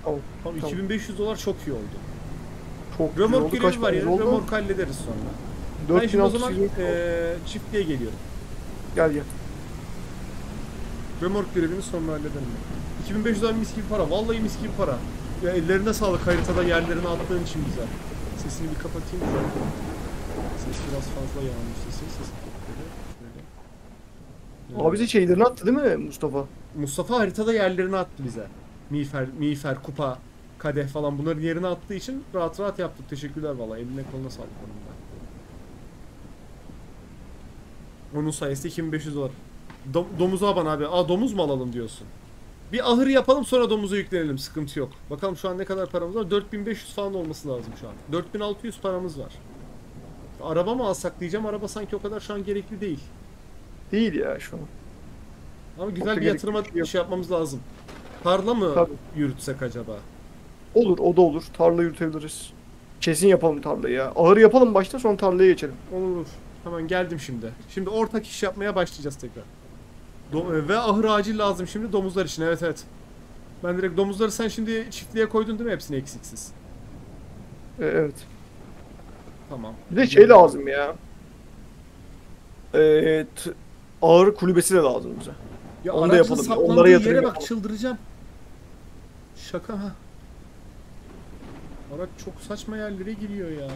Tamam. Tamam, Tamam. 2500 dolar çok iyi oldu. Çok güzel Römork oldu. Kaç görevi var paramız ya. oldu? Römork hallederiz sonra. Ben şimdi o zaman 4620 oldu. çiftliğe geliyorum. Gel gel. Römork görevini sonra hallederim. 2500 dolar mis gibi para. Vallahi mis gibi para. Ya ellerine sağlık haritada yerlerini attığın için güzel. Sesini bir kapatayım da. Ses biraz fazla yağmış sesi. Ses şöyle. Abi bize şeylerini attı değil mi Mustafa? Mustafa haritada yerlerini attı bize. Miğfer, kupa, kadeh falan bunların yerine attığı için rahat rahat yaptık. Teşekkürler valla. Eline koluna sağlık onun da. Onun sayesinde 2500 dolar. Domuzu aban abi. Aa, domuz mu alalım diyorsun? Bir ahır yapalım sonra domuza yüklenelim. Sıkıntı yok. Bakalım şu an ne kadar paramız var? 4500 falan olması lazım şu an. 4600 paramız var. Araba mı alsak diyeceğim. Araba sanki o kadar şu an gerekli değil. Değil ya şu an. Ama Çok da güzel bir gerekli yatırıma bir şey yok. şey yapmamız lazım. Tarla mı Tabii. yürütsek acaba? Olur, o da olur. Tarla yürütebiliriz. Kesin yapalım tarlayı ya. Ahır yapalım başta, sonra tarlaya geçelim. Olur. Hemen geldim şimdi. Şimdi ortak iş yapmaya başlayacağız tekrar. Ve ahır acil lazım şimdi domuzlar için. Evet evet. Ben direkt domuzları sen şimdi çiftliğe koydun değil mi hepsini eksiksiz? Evet. Tamam. Bir de şey lazım ya. Evet. Ağır kulübesi de lazım bize. Ya Onu da aracın yapalım. saplandığı Onlara yatırım yere bak, yapalım. çıldıracağım. Şaka ha. Araç çok saçma yerlere giriyor ya.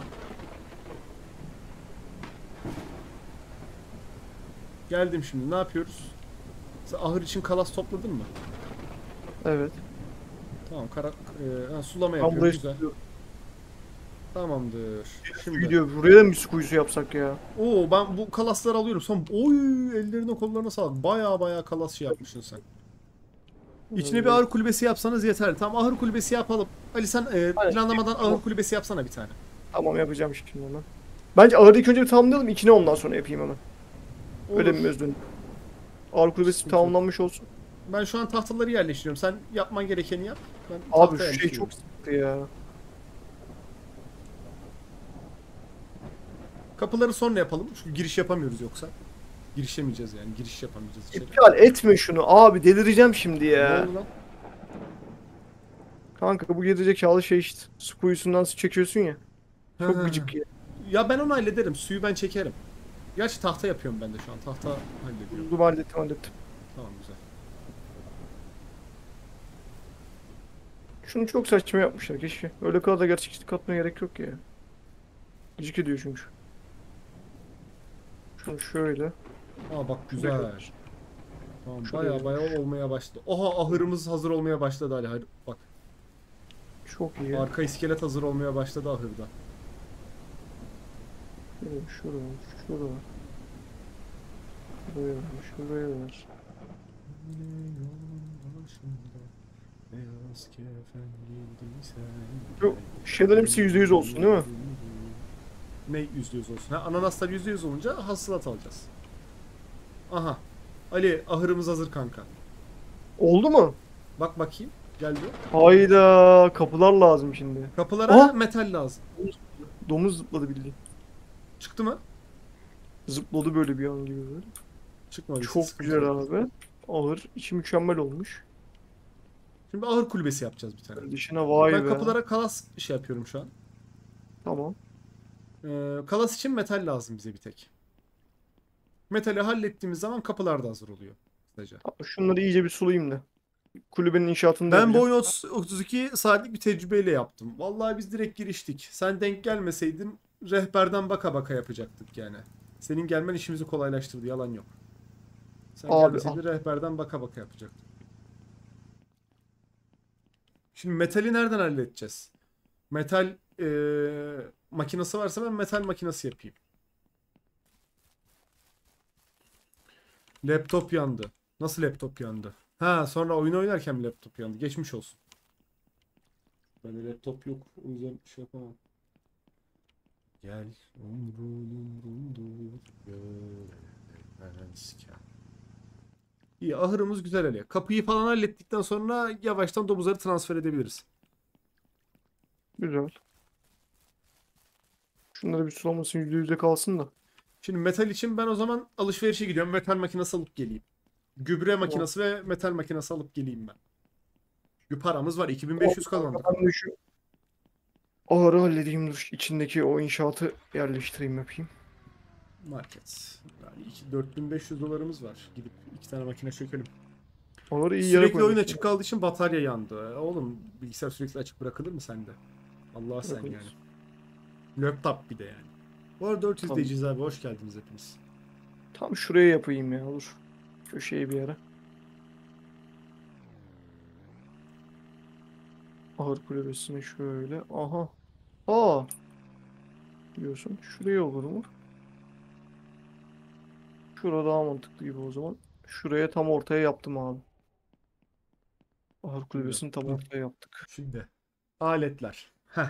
Geldim şimdi. Ne yapıyoruz? Sen ahır için kalas topladın mı? Evet. Tamam. Sulama Ben yapıyoruz. burayı Güzel. tutuyorum. Tamamdır. Şimdi. Gidiyor. Buraya da mı bir su kuyusu yapsak ya? Oo, ben bu kalasları alıyorum. Son oy, ellerine kollarına sağlık. Baya baya kalas şey yapmışsın sen. İçine bir ahır kulübesi yapsanız yeterli. Tamam, ahır kulübesi yapalım. Ali sen Aynen. planlamadan Tamam. ahır kulübesi yapsana bir tane. Tamam, yapacağım şimdi hemen. Bence ağırı ilk önce bir tamamlayalım. İçine ondan sonra yapayım hemen. Öyle Olur. mi Özgün? Ağır kulübesi Sıkıntı yok. tamamlanmış olsun. Ben şu an tahtaları yerleştiriyorum. Sen yapman gerekeni yap. Ben Abi tahta şu şey yerleştiriyorum. çok sıkıntı ya. Kapıları sonra yapalım. Çünkü giriş yapamıyoruz yoksa. Girişemeyeceğiz yani. Giriş yapamayacağız içeri. İptal etme şunu. Abi delireceğim şimdi Ne ya. oldu lan? Kanka bu gerizekalı şey işte. Su kuyusundan su çekiyorsun ya. Hı Çok hı hı. gıcık ya. Ya ben onu hallederim. Suyu ben çekerim. Gerçi tahta yapıyorum ben de şu an. Tahta hallediyorum. Buldum, hallettim hallettim. Tamam, güzel. Şunu çok saçma yapmışlar keşke. Öyle kadar da gerçekçilik katmaya gerek yok ya. Gıcık ediyor çünkü. Şunu şöyle. Aa bak, Şuraya güzel. kadar. Tamam, Şuraya baya baya kadar. olmaya başladı. Oha, ahırımız hazır olmaya başladı Ali. Hadi bak. Çok iyi. Arka iskelet hazır olmaya başladı ahırda. Şuraya, şuraya, şuraya. Şuraya, şuraya ver. Beyaz kefen giydiysen. Şu şeylerin hepsi %100 olsun değil mi? Ne %100 olsun? Ha, ananaslar %100 olunca hasılat alacağız. Aha. Ali, ahırımız hazır kanka. Oldu mu? Bak bakayım. Geldi. Hayda, kapılar lazım şimdi. Kapılara metal lazım. Domuz zıpladı bildiğin. Çıktı mı? Zıpladı böyle bir an gibi böyle. Çıkmadıysa Çok sıkıntı güzel yok. abi. Ağır, içi mükemmel olmuş. Şimdi ahır kulübesi yapacağız bir tane. Dışına vay Ben be. kapılara kalas şey yapıyorum şu an. Tamam. Kalas için metal lazım bize bir tek. Metali hallettiğimiz zaman kapılar da hazır oluyor. Kısaca. Şunları iyice bir sulayayım da. Kulübenin inşaatını da Ben bu yapacağım. oyunu 32 saatlik bir tecrübeyle yaptım. Vallahi biz direkt giriştik. Sen denk gelmeseydin rehberden baka baka yapacaktık yani. Senin gelmen işimizi kolaylaştırdı, yalan yok. Sen Abi al. gelmeseydin rehberden baka baka yapacaktık. Şimdi metali nereden halledeceğiz? Metal makinesi varsa ben metal makinesi yapayım. Laptop yandı. Nasıl laptop yandı? Ha, sonra oyun oynarken mi laptop yandı? Geçmiş olsun. Bende laptop yok. O yüzden şey yapamam. Gel umrumdur göremezken. İyi, ahırımız güzel hele. Kapıyı falan hallettikten sonra yavaştan domuzları transfer edebiliriz. Güzel. Şunları bir sulamasın, %100'e kalsın da. Şimdi metal için ben o zaman alışverişe gidiyorum. Metal makinesi alıp geleyim. Gübre Tamam. makinesi ve metal makinesi alıp geleyim ben. Bir paramız var. 2500 kazandık. Ben de şu ahırı halledeyim, dur. İçindeki o inşaatı yerleştireyim, yapayım. Market. Yani 4500 dolarımız var. Gidip 2 tane makine çekelim. Ahırı iyi yere Sürekli oyun koymuşsun. açık kaldığı için batarya yandı. Oğlum bilgisayar sürekli açık bırakılır mı sende? Allah sen Bırakılır. yani. Laptop bir de yani. Bu arada 400 Tamam. izleyiciyiz abi. Hoş geldiniz hepiniz. Tam şuraya yapayım ya, dur. Köşeye bir yere. Ahır kulübesine şöyle. Aha. Aa. Diyorsun. Şuraya olur mu? Şurada daha mantıklı gibi o zaman. Şuraya tam ortaya yaptım abi. Ahır Şimdi. kulübesini tam Hı. ortaya yaptık. Şimdi. Aletler. Heh.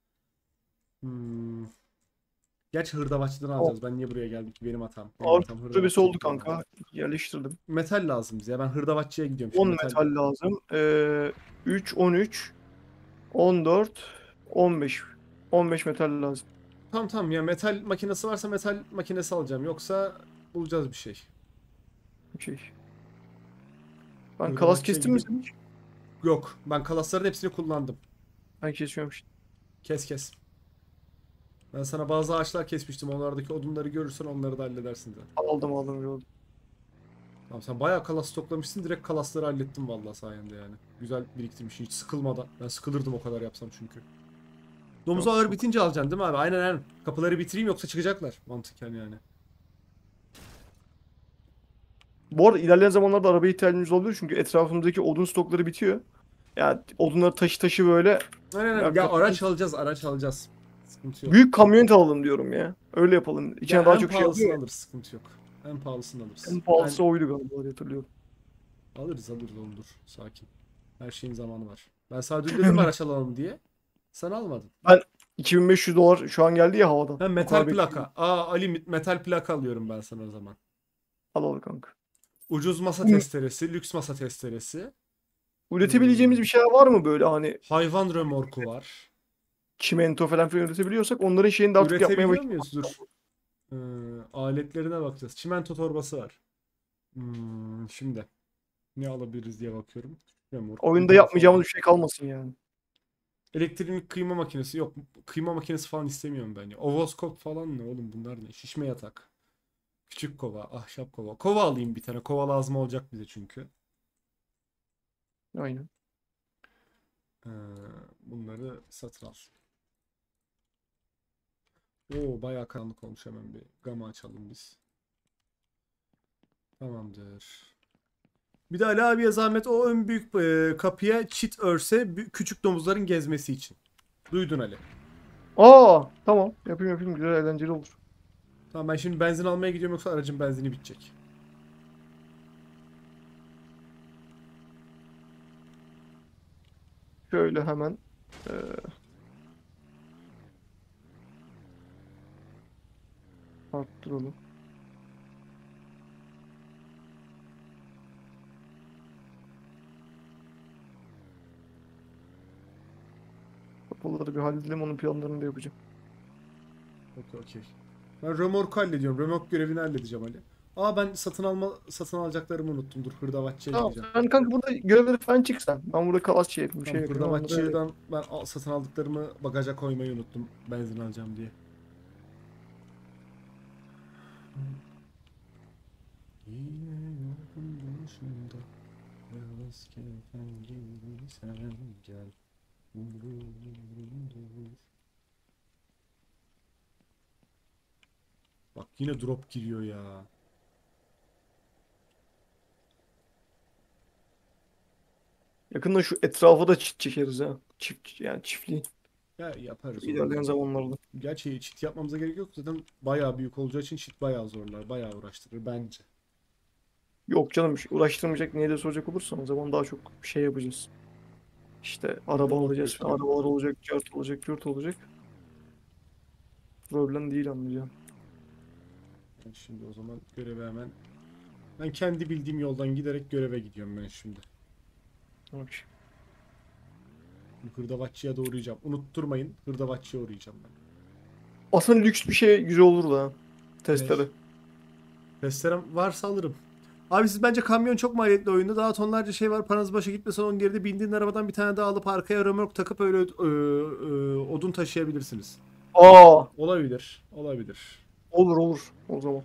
Hmm. Gerçi hırdavatçıdan Tamam. alacağız. Ben niye buraya geldim ki? Benim hatam. Benim Ahır hatam kulübesi hırdavatçıya oldu gitmem lazım. kanka. Yerleştirdim. Metal lazım bize. Ben hırdavatçıya gidiyorum şimdi 10 metal. metal lazım. 3, 13, 14, 15. 15 metal lazım. Tamam tamam ya metal makinesi varsa metal makinesi alacağım. Yoksa bulacağız bir şey. Şey. Ben kalas Hırdavatçıya kestim mi gidip... sen hiç? Yok. Ben kalasların hepsini kullandım. Ben kesiyorum işte. Kes kes. Ben sana bazı ağaçlar kesmiştim. Onlardaki odunları görürsen onları da halledersin de. Aldım gördüm. Tamam sen bayağı kalas toplamışsın. Direkt kalasları hallettim vallahi sayende yani. Güzel biriktirmişsin hiç sıkılmadan. Ben sıkılırdım o kadar yapsam çünkü. Domuzu Yok, ağır yok. bitince alacaksın değil mi abi? Aynen aynen. Kapıları bitireyim yoksa çıkacaklar. Mantıken yani. Bu arada ilerleyen zamanlarda arabaya ihtiyacımız olabilir çünkü etrafımızdaki odun stokları bitiyor. Yani odunları taşı böyle. Aynen aynen. Ya Ya araç alacağız araç alacağız. Sıkıntı yok. büyük kamyonet alalım diyorum ya. Öyle yapalım. İçine Ya daha en çok şey pahalısını alıyor ya. alırız sıkıntı yok. En pahalısını alırız. En Ben pahalısı oydu galiba diye hatırlıyorum. alırız oğlum dur. Sakin. Her şeyin zamanı var. Ben sadece dedim araç alalım diye. Sen almadın. Ben 2500 dolar şu an geldi ya havadan. Ha O kadar metal bekliyorum. plaka. Aa Ali metal plaka alıyorum ben sana o zaman. Al kanka. Ucuz masa Ü- testeresi, lüks masa testeresi. Üretebileceğimiz Hmm, bir şey var mı böyle, hani hayvan römorku var. çimento falan üretebiliyorsak onların şeyini de artık yapmaya Üretebiliyor başlamak muyuz? Dur. Ee, aletlerine bakacağız. Çimento torbası var. Şimdi ne alabiliriz diye bakıyorum. Römork, oyunda odun yapmayacağımız falan. bir şey kalmasın yani. Elektrikli kıyma makinesi yok. Kıyma makinesi falan istemiyorum ben ya. Ovoskop falan ne oğlum bunlar ne? Şişme yatak. Küçük kova, ahşap kova. Kova alayım bir tane. Kova lazım olacak bize çünkü. Aynen. Ee, bunları satın al. Oo bayağı karanlık olmuş, hemen bir gama açalım biz. Tamamdır. Bir de Ali abiye zahmet o ön büyük kapıya çit örse küçük domuzların gezmesi için. Duydun Ali. Aa, tamam. Yapayım, güzel, eğlenceli olur. Tamam ben şimdi benzin almaya gidiyorum yoksa aracın benzini bitecek. Şöyle hemen e, arttıralım. Kapıları bir halledelim, onun planlarını da yapacağım. Okey. Ben römorku hallediyorum. Römork görevini halledeceğim Ali. Aa ben satın alacaklarımı unuttum. Dur hırdavatçıya Tamam, gideceğim. sen kanka burada görevleri falan çıksan. Ben burada kalas şey yapayım, şey Tamam yapayım. Onları... hırdavatçıdan ben satın aldıklarımı bagaja koymayı unuttum. Benzin alacağım diye. Yine yolun başında yalnız kefen gibi sen gel. Bak yine drop giriyor ya. Yakında şu etrafa da çit çekeriz ha. Çift, yani çiftliği. Ya yaparız oğlum İlerleyen ya. zamanlarda. Gerçi çit yapmamıza gerek yok. Zaten bayağı büyük olacağı için çit bayağı zorlar. Bayağı uğraştırır bence. Yok canım, uğraştırmayacak, niye de soracak olursan o zaman daha çok şey yapacağız. İşte araba Remork alacağız falan. götüreyim. Arabalar olacak, cart olacak, cürt olacak. Problem değil, anlayacağım. Ben şimdi o zaman göreve hemen... Ben kendi bildiğim yoldan giderek göreve gidiyorum ben şimdi. Bak. Hırdavatçıya da uğrayacağım. Unutturmayın. Hırdavatçıya uğrayacağım ben. Aslında lüks bir şey güzel olur da. Ney? Testere. Testerem varsa alırım. Abi siz bence kamyon çok maliyetli oyunda. Daha tonlarca şey var. Paranız başa gitmesin onun yerine bindiğin arabadan bir tane daha alıp arkaya römork takıp öyle odun taşıyabilirsiniz. Aa, Olabilir. Olabilir. olur olur o zaman.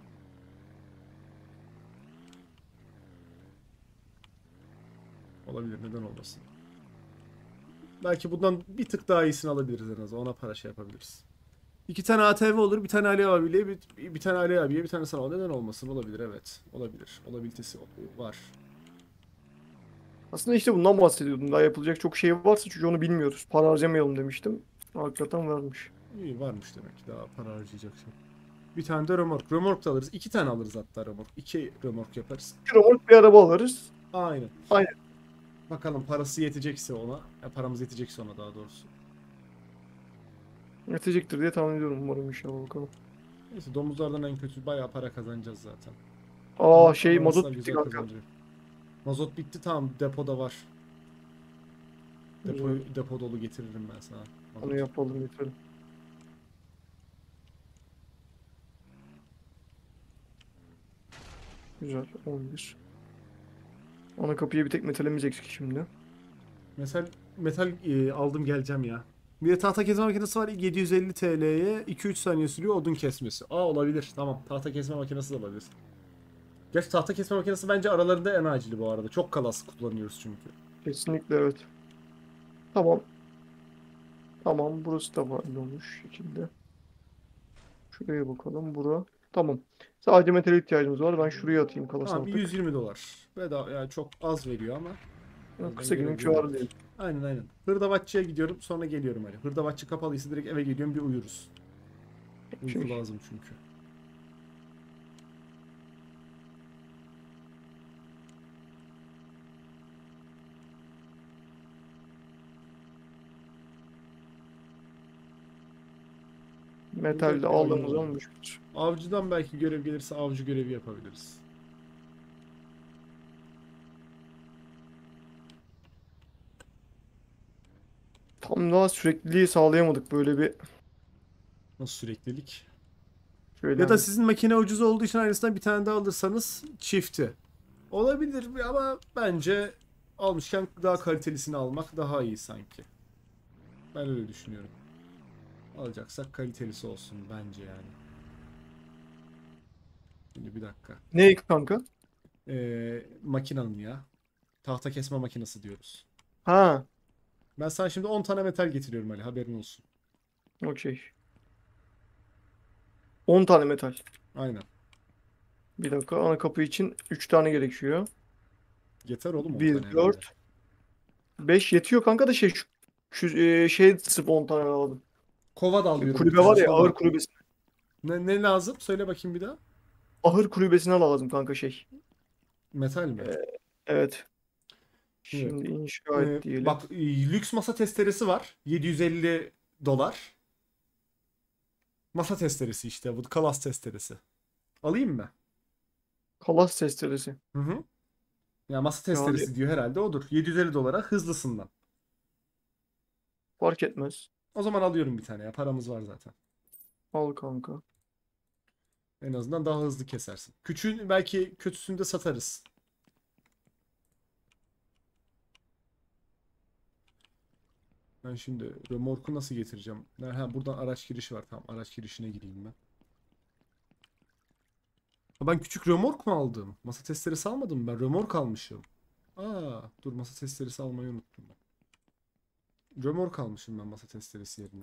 Olabilir. Neden olmasın? Belki bundan bir tık daha iyisini alabiliriz en azından. Ona para şey yapabiliriz. İki tane ATV olur. Bir tane Ali abiyle, bir tane Ali abiye, bir tane sana. Neden olmasın? Olabilir, evet. Olabilir. Olabilitesi var. Aslında işte bundan bahsediyordum. Daha yapılacak çok şey varsa çünkü onu bilmiyoruz. Para harcamayalım demiştim. Hakikaten varmış. İyi varmış demek ki. Daha para harcayacak şey. Bir tane de römork. Römork da alırız. İki tane alırız hatta römork. İki römork yaparız. Bir remork bir araba alırız. Aynen. Aynen. Bakalım parası yetecekse ona. Paramız yetecekse ona daha doğrusu. Yetecektir diye tahmin ediyorum umarım inşallah bakalım. Neyse domuzlardan en kötü bayağı para kazanacağız zaten. Aa şey Ananasla mazot bitti güzel kanka. kazanacak. Mazot bitti tamam depoda var. Depo dolu getiririm ben sana. Onu Mazot. yapalım getirelim. Güzel 11. Ana kapıya bir tek metalimiz eksik şimdi. Metal aldım geleceğim ya. Bir de tahta kesme makinesi var 750 TL'ye 2-3 saniye sürüyor odun kesmesi. Aa olabilir tamam tahta kesme makinesi de olabilir. Gerçi tahta kesme makinesi bence aralarında en acili bu arada. Çok kalas kullanıyoruz çünkü. Kesinlikle evet. Tamam. Tamam burası da var olmuş şekilde. Şuraya bakalım bura. Tamam. Sadece metale ihtiyacımız var. Ben şuraya atayım kalasını Tamam bir artık. 120 dolar. Bedava yani çok az veriyor ama. Ben Kısa günün görebiliyorum. kârı değil. Aynen. Hırdavatçıya gidiyorum sonra geliyorum hani. Hırdavatçı kapalıysa direkt eve geliyorum bir uyuruz. Uyku Şey, lazım çünkü. metal Güzel de bir oyun aldığımız oldu. zaman müşkül. Avcıdan belki görev gelirse avcı görevi yapabiliriz. Tam daha sürekliliği sağlayamadık böyle bir Nasıl süreklilik? şöyle Ya da hani. sizin makine ucuz olduğu için aynısından bir tane daha alırsanız çifti. Olabilir ama bence almışken daha kalitelisini almak daha iyi sanki. Ben öyle düşünüyorum. Alacaksak kalitelisi olsun bence yani. Şimdi bir dakika. Ne kanka? Makinanın ya. Tahta kesme makinesi diyoruz. Ha, Ben sana şimdi 10 tane metal getiriyorum Ali haberin olsun. okey. 10 tane metal. Aynen. Bir dakika ana kapı için 3 tane gerekiyor. Yeter oğlum 10 Bir tane herhalde. 4 5 yetiyor kanka da şey sırf 10 tane aldım. Kova da alıyorum bir Kulübe tane var ya ahır kova. kulübesi. Ne lazım? Söyle bakayım bir daha. Ahır kulübesine lazım kanka şey. Metal mi? Ee, evet. Evet. Şimdi inşa et diyelim. Bak lüks masa testeresi var. 750 dolar. Masa testeresi işte bu kalas testeresi. Alayım mı? Kalas testeresi. Hı hı. Ya masa Yani testeresi diyor herhalde odur. 750 dolara hızlısından. fark etmez. O zaman alıyorum bir tane ya. Paramız var zaten. Al kanka. En azından daha hızlı kesersin. Küçüğün belki kötüsünü de satarız. Ben şimdi römorku nasıl getireceğim? Ha, buradan araç girişi var. Tamam araç girişine gireyim ben. Ha, ben küçük römork mu aldım? Masa testeresi almadım mı ben? Römork almışım. Aa, dur masa testeresi almayı unuttum ben. Römork almışım ben masa testeresi yerine.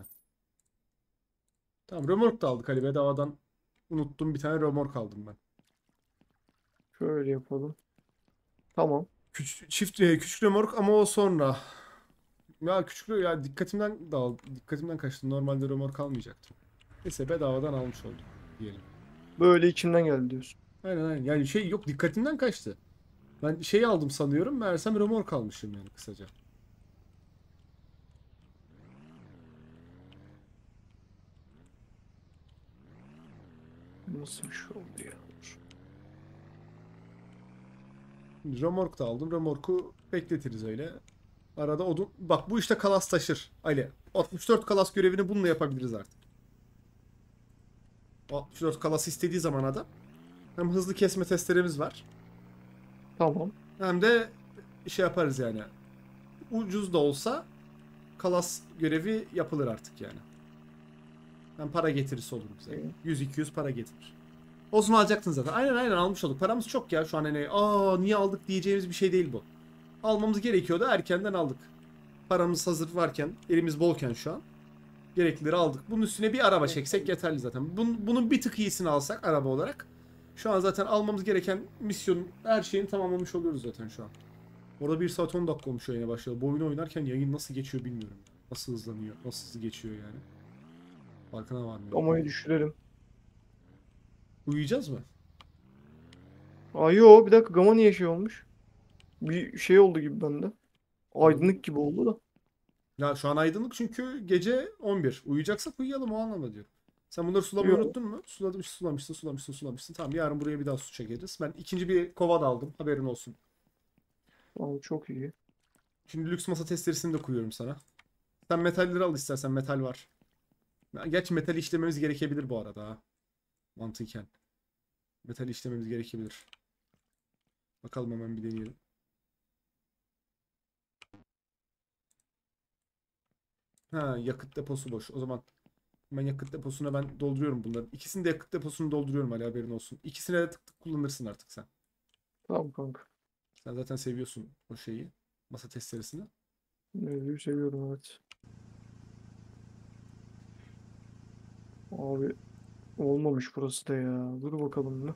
Tamam römork da aldık Ali bedavadan. Unuttum bir tane römork aldım ben. Şöyle yapalım. Tamam. Küçük römork ama o sonra. Ya küçük ya dikkatimden kaçtı. Normalde römork almayacaktım. Neyse bedavadan almış oldum diyelim. Böyle içimden geldi diyorsun. Aynen. Yani şey yok dikkatimden kaçtı. Ben şey aldım sanıyorum. Meğersem römork almışım yani kısaca. Nasıl bir şey oldu ya? Römork da aldım. Römorku bekletiriz öyle. Arada odun. Bak bu işte kalas taşır. Ali. 64 kalas görevini bununla yapabiliriz artık. 64 kalas istediği zaman adam. Hem hızlı kesme testeremiz var. Tamam. Hem de şey yaparız yani. Ucuz da olsa kalas görevi yapılır artık yani. Hem para getirisi olur bize. İyi. 100-200 para getirir. Olsun alacaktın zaten. Aynen almış olduk. Paramız çok ya şu an hani niye aldık diyeceğimiz bir şey değil bu. Almamız gerekiyordu, erkenden aldık. Paramız hazır varken, elimiz bolken şu an gereklileri aldık. Bunun üstüne bir araba çeksek yeterli zaten. Bunun bir tık iyisini alsak araba olarak. Şu an zaten almamız gereken misyonun her şeyini tamamlamış oluyoruz zaten şu an. Orada 1 saat 10 dakika olmuş yayına başladı. Bu oyunu oynarken yayın nasıl geçiyor bilmiyorum. Nasıl hızlanıyor, nasıl hızlı geçiyor yani. Farkına varmıyorum. Gamayı düşürelim. Uyuyacağız mı? Aa yo, bir dakika, Gama niye şey olmuş? Bir şey oldu gibi bende. Aydınlık gibi oldu da. Ya şu an aydınlık çünkü gece 11. Uyuyacaksak uyuyalım o anlamda diyorum. Sen bunları sulamayı Yok. unuttun mu? Sulamışsın. Tamam yarın buraya bir daha su çekeriz. Ben ikinci bir kova da aldım. Haberin olsun. Tamam, çok iyi. Şimdi lüks masa testeresini de koyuyorum sana. Sen metalleri al istersen metal var. Gerçi metal işlememiz gerekebilir bu arada ha. Mantıken. Metal işlememiz gerekebilir. Bakalım hemen bir deneyelim. Ha yakıt deposu boş. O zaman ben yakıt deposuna dolduruyorum bunları. İkisini de yakıt deposunu dolduruyorum Ali haberin olsun. İkisine de tık tık kullanırsın artık sen. Tamam kanka. Sen zaten seviyorsun o şeyi. Masa testeresini. Mevzuyu seviyorum, evet. Abi olmamış burası da ya. Dur bakalım ne.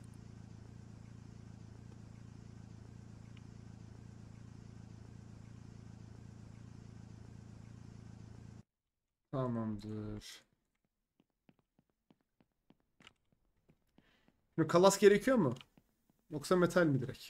Tamamdır. Şimdi kalas gerekiyor mu? Yoksa metal mi direkt?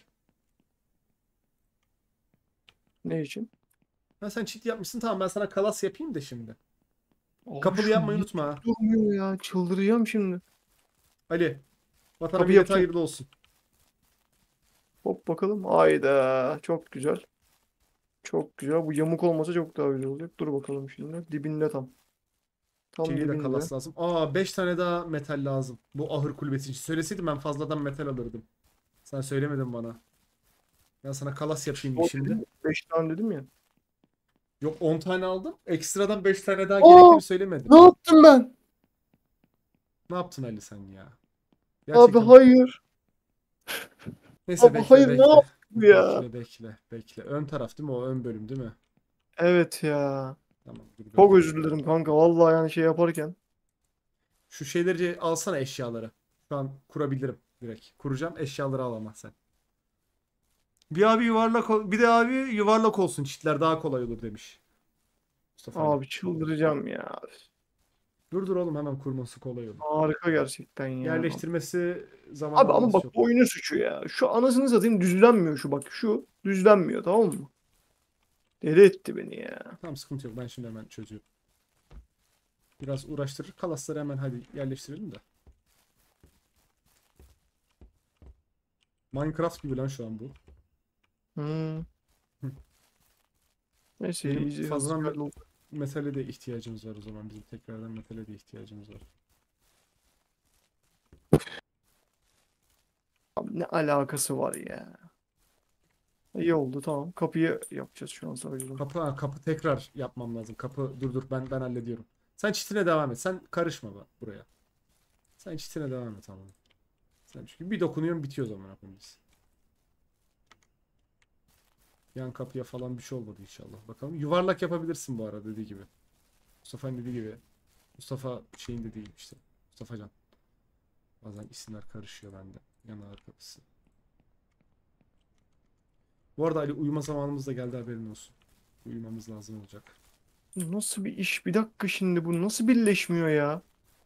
Ne için? Ha sen cheat yapmışsın tamam ben sana kalas yapayım da şimdi. Abi Kapılı şu yapmayı niye unutma ha. durmuyor ya? Çıldıracağım şimdi. Ali. Vatana Kapı millete yapacağım. hayırlı olsun. Hop bakalım. Hayda. Çok güzel. Çok güzel. Bu yamuk olmasa çok daha güzel olacak. Dur bakalım şimdi. Dibinde tam. Tam Şeyi de dibinde. kalas lazım. 5 tane daha metal lazım. Bu ahır kulübesi için. Söyleseydim ben fazladan metal alırdım. Sen söylemedin bana. Ben sana kalas yapayım O şimdi. dedim. 5 tane dedim ya. Yok 10 tane aldım. Ekstradan 5 tane daha Aa, gerektiğini söylemedim. ne yaptım ben? Ne yaptın Ali sen ya? Abi Gerçekten. hayır. Neyse Abi bekle hayır, ne bekle. yaptım ya? Bekle. Ön taraf değil mi? O ön bölüm değil mi? Evet ya. Tamam dur bir Çok dakika. özür dilerim kanka. Vallahi yani şey yaparken. Şu şeyleri alsana eşyaları. Şu an kurabilirim direkt. Kuracağım eşyaları al ama sen. Bir de abi yuvarlak olsun çitler daha kolay olur demiş. Mustafa Ali. Abi çıldıracağım ya. Dur oğlum hemen kurması kolay olur. Harika gerçekten ya. Yerleştirmesi zaman Abi ama almaz bak, çok. bu oyunun suçu ya. Şu anasını satayım, düzlenmiyor şu, bak. Şu düzlenmiyor, tamam mı? Deli etti beni ya. Tamam sıkıntı yok ben şimdi hemen çözüyorum. Biraz uğraştırır. Kalasları hemen hadi yerleştirelim de. Minecraft gibi lan şu an bu. Hmm. Hı. Neyse, Benim easy hızlı fazladan halloldu. metale de ihtiyacımız var o zaman. Bizim tekrardan metale de ihtiyacımız var. Abi ne alakası var ya? İyi oldu, tamam. Kapıyı yapacağız şu an sadece. Kapı tekrar yapmam lazım. Dur ben hallediyorum. Sen çitine devam et. Sen karışma buraya. Sen çitine devam et tamam. Sen çünkü bir dokunuyorsun bitiyor o zaman yapımız. Yan kapıya falan bir şey olmadı inşallah. Bakalım. Yuvarlak yapabilirsin bu arada dediği gibi. Mustafa'nın dediği gibi. Mustafa şeyin dediği gibi işte. Mustafa Can. Bazen isimler karışıyor bende. Yan ağır kapısı. Bu arada Ali uyuma zamanımız da geldi haberin olsun. Uyumamız lazım olacak. Bu nasıl bir iş? Bir dakika, şimdi bu nasıl birleşmiyor ya?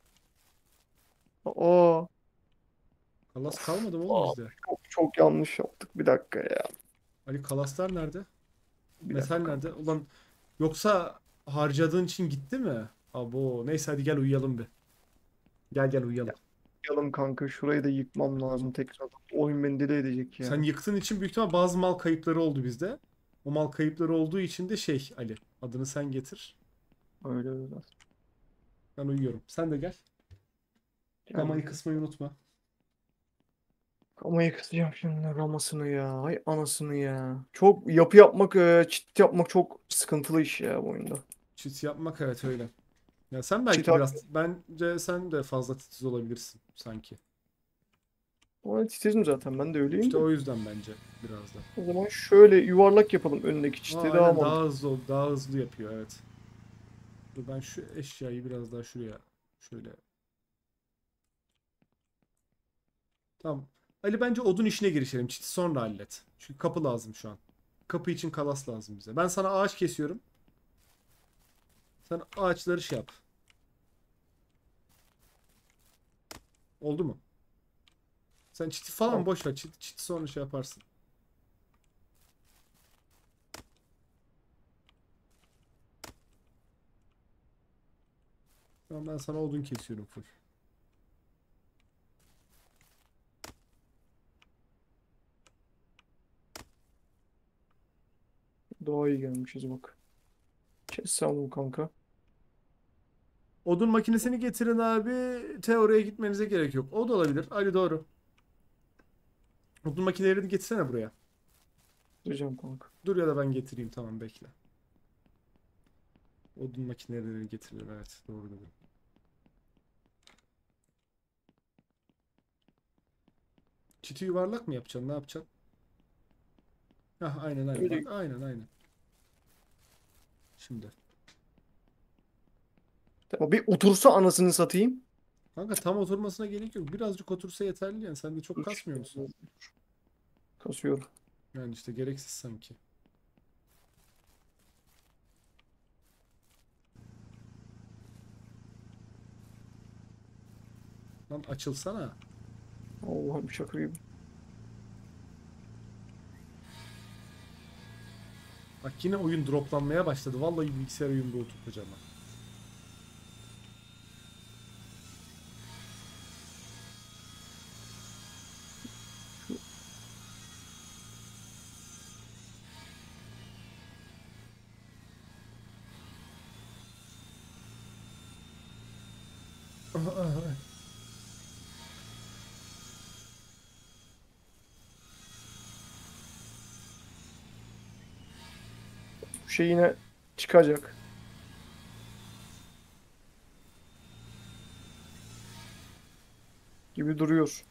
Aa, Kalas of. kalmadı mı oğlum Aa, bizde? çok yanlış yaptık. Bir dakika ya. Ali kalaslar nerede? Bir Metal dakika nerede? kanka. Ulan yoksa harcadığın için gitti mi? Abo neyse hadi gel uyuyalım bir. Gel uyuyalım. Yapalım kanka. Şurayı da yıkmam lazım tekrar. Oyun beni deli edecek Sen ya. yıktığın için büyük ihtimal bazı mal kayıpları oldu bizde. O mal kayıpları olduğu için de şey Ali adını sen getir. Öyle biraz. Ben uyuyorum. Sen de gel. Gamayı Geldim. kısmayı unutma. Ama yıkacağım şimdi ramasını ya. Ay anasını ya. Çok yapı yapmak, çit yapmak çok sıkıntılı iş ya bu oyunda. Çit yapmak evet öyle. Ya sen Çit belki abi. biraz bence sen de fazla titiz olabilirsin sanki. Ama titizim zaten, ben de öyleyim İşte de. o yüzden bence biraz da. O zaman şöyle yuvarlak yapalım önündeki Aa, çiti, daha aynen daha mantıklı. hızlı daha hızlı yapıyor evet. Dur ben şu eşyayı biraz daha şuraya şöyle. Tamam. Ali bence odun işine girişelim. Çiti sonra hallet. Çünkü kapı lazım şu an. Kapı için kalas lazım bize. Ben sana ağaç kesiyorum. Sen ağaçları şey yap. Oldu mu? Sen çiti falan Tamam. boş ver. Çiti sonra şey yaparsın. Tamam ben sana odun kesiyorum full. Daha iyi gelmişiz bak. Kes sen bunu kanka. Odun makinesini getirin abi. Teoriye gitmenize gerek yok. O da olabilir. Ali doğru. Odun makinelerini getirsene buraya. Diyeceğim kanka. Dur ya da ben getireyim tamam bekle. Odun makinelerini getirelim evet doğru dedim. Çiti yuvarlak mı yapacaksın ne yapacaksın? Hah aynen aynen bak Öyle. aynen aynen. Şimdi. Tamam, bir otursa anasını satayım. Kanka tam oturmasına gerek yok. Birazcık otursa yeterli yani. Sen de çok Üç. kasmıyor musun? Kasıyorum. Yani işte gereksiz sanki. Lan açılsana. Allah'ım şaka gibi. Bak yine oyun droplanmaya başladı. Vallahi bilgisayar oyunda oturtacağım ha. Şu, bu şey yine çıkacak gibi duruyor.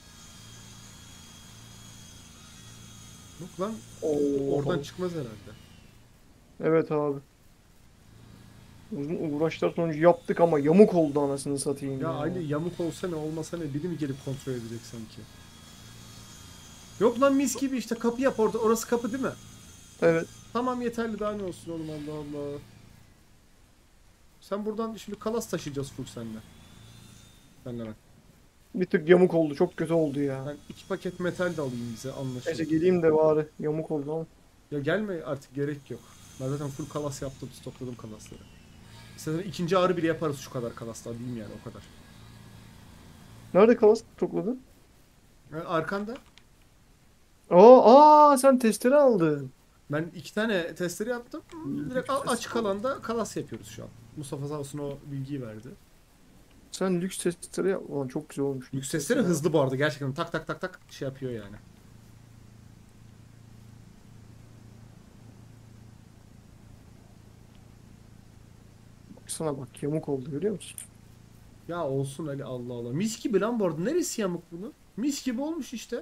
Yok lan oradan Oo. çıkmaz herhalde. Evet abi. Uzun uğraşlar sonucu yaptık ama yamuk oldu anasını satayım Ya ya. Ali yamuk olsa ne olmasa ne biri mi gelip kontrol edecek sanki? Yok lan mis gibi işte kapı yap orada. Orası kapı değil mi? Evet. Tamam yeterli daha ne olsun oğlum Allah Allah. Sen buradan şimdi kalas taşıyacağız full seninle. Benle ben. Bir tık yamuk oldu. Çok kötü oldu ya. Ben 2 paket metal de alayım bize Neyse anlaşılır. geleyim de bari. Yamuk oldu ama. Ya gelme artık gerek yok. Ben zaten full kalas yaptım stokladım kalasları. İstersen ikinci ağrı bile yaparız şu kadar kalasla diyeyim yani o kadar. Nerede kalas topladın? Arkanda Sen testere aldın. ben 2 tane testleri yaptım. Direkt Lüks açık testere. alanda kalas yapıyoruz şu an. Mustafa sağ olsun o bilgiyi verdi. Sen lüks testere yap. Ulan çok güzel olmuş lüks Yük sesleri testere. hızlı bu arada gerçekten tak tak tak tak şey yapıyor yani. Baksana bak yamuk oldu görüyor musun? Ya olsun Ali Allah Allah. Mis gibi lan bu arada. Neresi yamuk bunu? Mis gibi olmuş işte.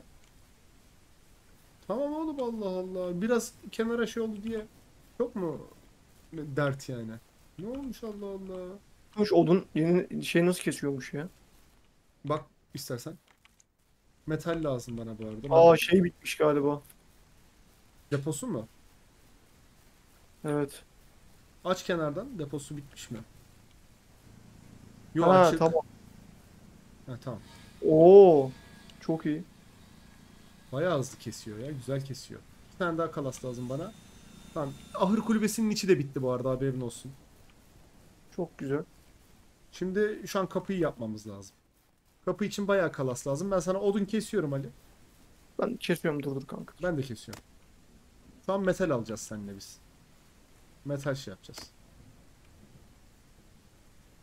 Tamam oğlum Allah Allah. Biraz kenara şey oldu diye. Çok mu dert yani? Ne olmuş Allah Allah. Odun yeni şey nasıl kesiyormuş ya? Bak istersen. Metal lazım bana bu arada. Ben Şey bitmiş galiba. deposu mu? Evet. Aç kenardan. Deposu bitmiş mi? Yo Ha açık. tamam. Ha tamam. Oo. Çok iyi. Bayağı hızlı kesiyor ya. Güzel kesiyor. Bir tane daha kalas lazım bana. Tamam. Ahır kulübesinin içi de bitti bu arada haberin olsun. Çok güzel. Şimdi şu an kapıyı yapmamız lazım. Kapı için bayağı kalas lazım. Ben sana odun kesiyorum Ali. Ben kesiyorum, dur kanka. Ben de kesiyorum. Şu an metal alacağız seninle biz. Metal şey yapacağız.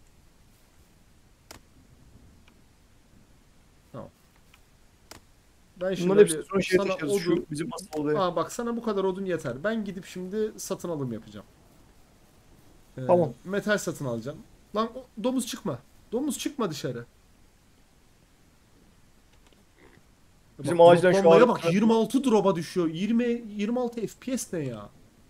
Tamam. Ben şimdi Bunların hepsini Ali sonra şeye sana taşırız. odun. Şu bizim asıl odaya. Aa bak sana bu kadar odun yeter. Ben gidip şimdi satın alım yapacağım. Tamam. Metal satın alacağım. Lan domuz çıkma. Domuz çıkma dışarı. Bak Bizim acilen şu droplanmaya ağrı... bak 26 drop'a düşüyor. 26 FPS ne ya?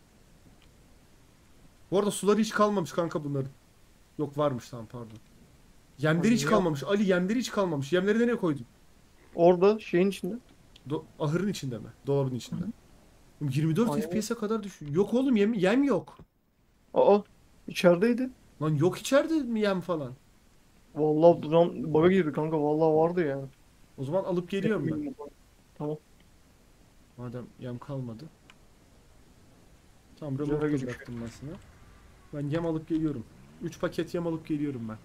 Bu arada suları hiç kalmamış kanka bunların. Yok varmış tamam pardon. Yemleri hiç Niye? kalmamış. Ali yemleri hiç kalmamış. Yemleri nereye koydun? Orada şeyin içinde. Ahırın içinde mi? Dolabın içinde. Oğlum 24 Aynen. FPS'e kadar düşüyor. Yok oğlum yem yok. Aa, içerideydi. Lan yok içeride mi yem falan? Vallahi duran bug'a girdi kanka. Vallahi vardı yani. O zaman alıp geliyorum ben. Tamam. Madem yem kalmadı. Tamam Güzel remorkta gözüküyor. bıraktım ben sana. Ben yem alıp geliyorum. 3 paket yem alıp geliyorum ben.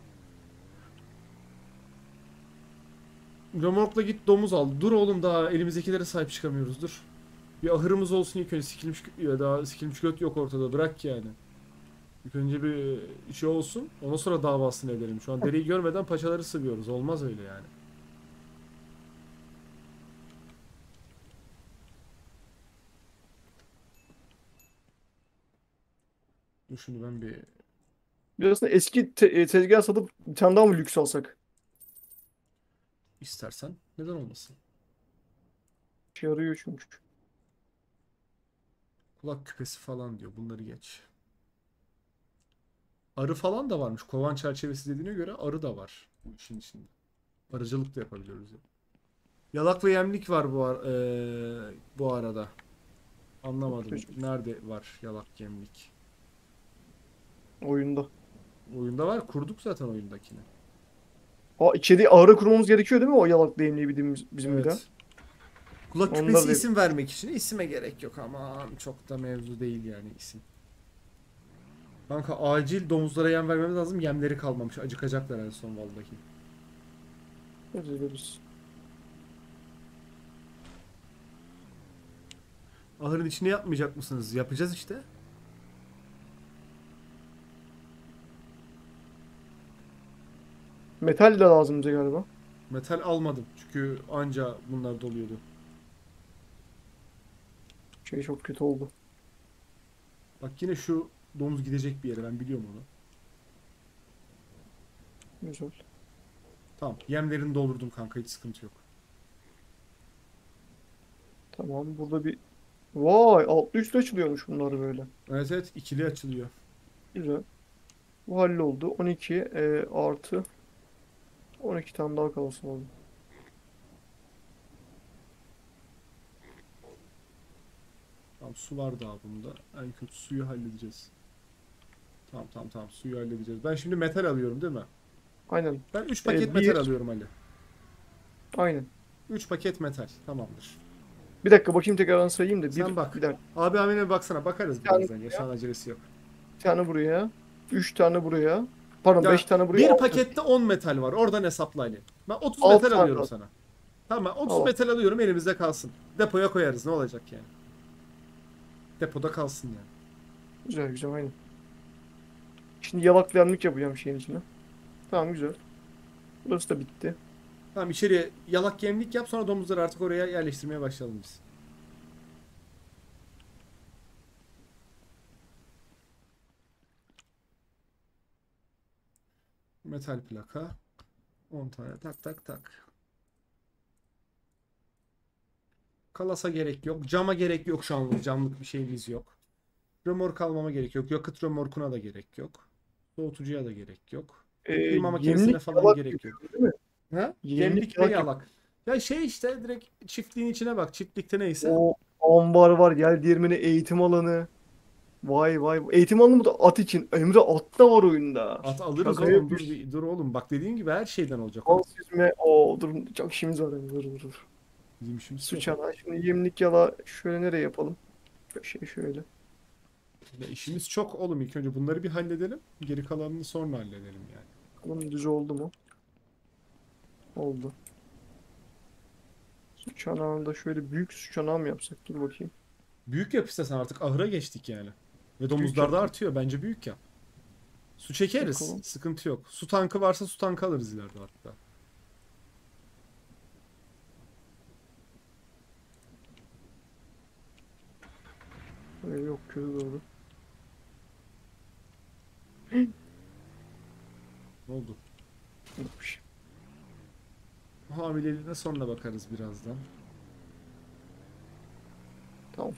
Remorkla git domuz al. Dur oğlum daha elimizdekilere sahip çıkamıyoruz dur. Bir ahırımız olsun ilk önce ya daha sikilmiş göt yok ortada bırak yani. İlk önce bir şey olsun ondan sonra davasını edelim. Şu an dereyi görmeden paçaları sıvıyoruz. Olmaz öyle yani. Dur şimdi ben bir Biz aslında eski tezgah satıp bir tane daha mı lüks alsak? istersen neden olmasın. Şey arıyor çünkü. Kulak küpesi falan diyor bunları geç. Arı falan da varmış. Kovan çerçevesi dediğine göre arı da var bu işin içinde. Arıcılık da yapabiliyoruz yani. Yalak ve yemlik var bu arada. Anlamadım. Nerede var yalak yemlik? Oyunda. Oyunda var. Kurduk zaten oyundakini. Aa, içeri ağrı kurmamız gerekiyor değil mi? O yalak değimliği bizim bir daha. Evet. Kulak Onlar küpesi da isim vermek için isime gerek yok aman çok da mevzu değil yani isim. Kanka acil domuzlara yem vermemiz lazım. Yemleri kalmamış. Acıkacaklar en son vallahi. yapıyoruz. Ahırın içine yapmayacak mısınız? Yapacağız işte. Metal de lazım bize galiba. Metal almadım. Çünkü anca bunlar doluyordu. Şey çok kötü oldu. Bak yine şu domuz gidecek bir yere. Ben biliyorum onu. Güzel. Tamam. Yemlerini doldurdum kanka. Hiç sıkıntı yok. Tamam burada bir... Vay altlı üstlü açılıyormuş bunlar böyle. Evet evet. ikili açılıyor. Güzel. Bu halloldu. 12 artı 12 tane daha kalsın oldu. Tamam su var daha bunda. En kötü suyu halledeceğiz. Tamam tamam tamam suyu halledeceğiz. Ben şimdi metal alıyorum değil mi? Aynen. Ben 3 paket metal Bir. alıyorum Ali. Aynen. 3 paket metal. Tamamdır. Bir dakika bakayım tekrardan sayayım da. Sen Bir bak. dakika. Abi Amin'e bir baksana. Bakarız Bir tane birazdan ya. Şu buraya. an acelesi yok. Bir tane buraya. 3 tane buraya. Pardon 5 Ya tane buraya. bir 6. pakette 10 metal var. Oradan hesapla Ali. Ben 30 6 metal tane alıyorum lazım. sana. Tamam 30 Tamam. metal alıyorum elimizde kalsın. Depoya koyarız ne olacak yani. Depoda kalsın yani. Güzel güzel aynen. Şimdi yalak lemlik yapacağım şeyin içine. Tamam güzel. Burası da bitti. Tamam içeriye yalak yemlik yap sonra domuzları artık oraya yerleştirmeye başlayalım biz. Metal plaka. 10 tane tak tak tak. Kalasa gerek yok. Cama gerek yok şu anlık. Camlık bir şeyimiz yok. Römork almama gerek yok. Yakıt römorkuna da gerek yok. Soğutucuya da gerek yok. Kıyma makinesine Yemlik falan yalak gerek yok. yapıyoruz değil mi? Ha? Yemlik Yemlik ve yalak yap. yalak. Ya şey işte direkt çiftliğin içine bak. Çiftlikte neyse. O ambar var. Gel değirmeni eğitim alanı. Vay vay. Eğitim alanı bu da at için. Emre at da var oyunda. At alırız Şaka oğlum. Dur yapıyorsun. bir dur oğlum. Bak dediğim gibi her şeyden olacak Al oğlum. süzme. O dur çok işimiz var. Dur dur dur. Bizim işimiz Su çok. çanağı. Şimdi yemlik yala şöyle nereye yapalım? Şey şöyle. Ya işimiz çok oğlum. İlk önce bunları bir halledelim. Geri kalanını sonra halledelim yani. Bakalım düz oldu mu? Oldu. Su çanağını da şöyle büyük su çanağı mı yapsak? Dur bakayım. Büyük yap istesen artık ahıra geçtik yani. Ve Büyük domuzlar da yapayım. artıyor. Bence büyük yap. Su çekeriz. Bakalım. Sıkıntı yok. Su tankı varsa su tankı alırız ileride hatta. Yok, kötü doğru. Ne oldu? Yokmuş. Hamileliğine sonra bakarız birazdan. Tamam.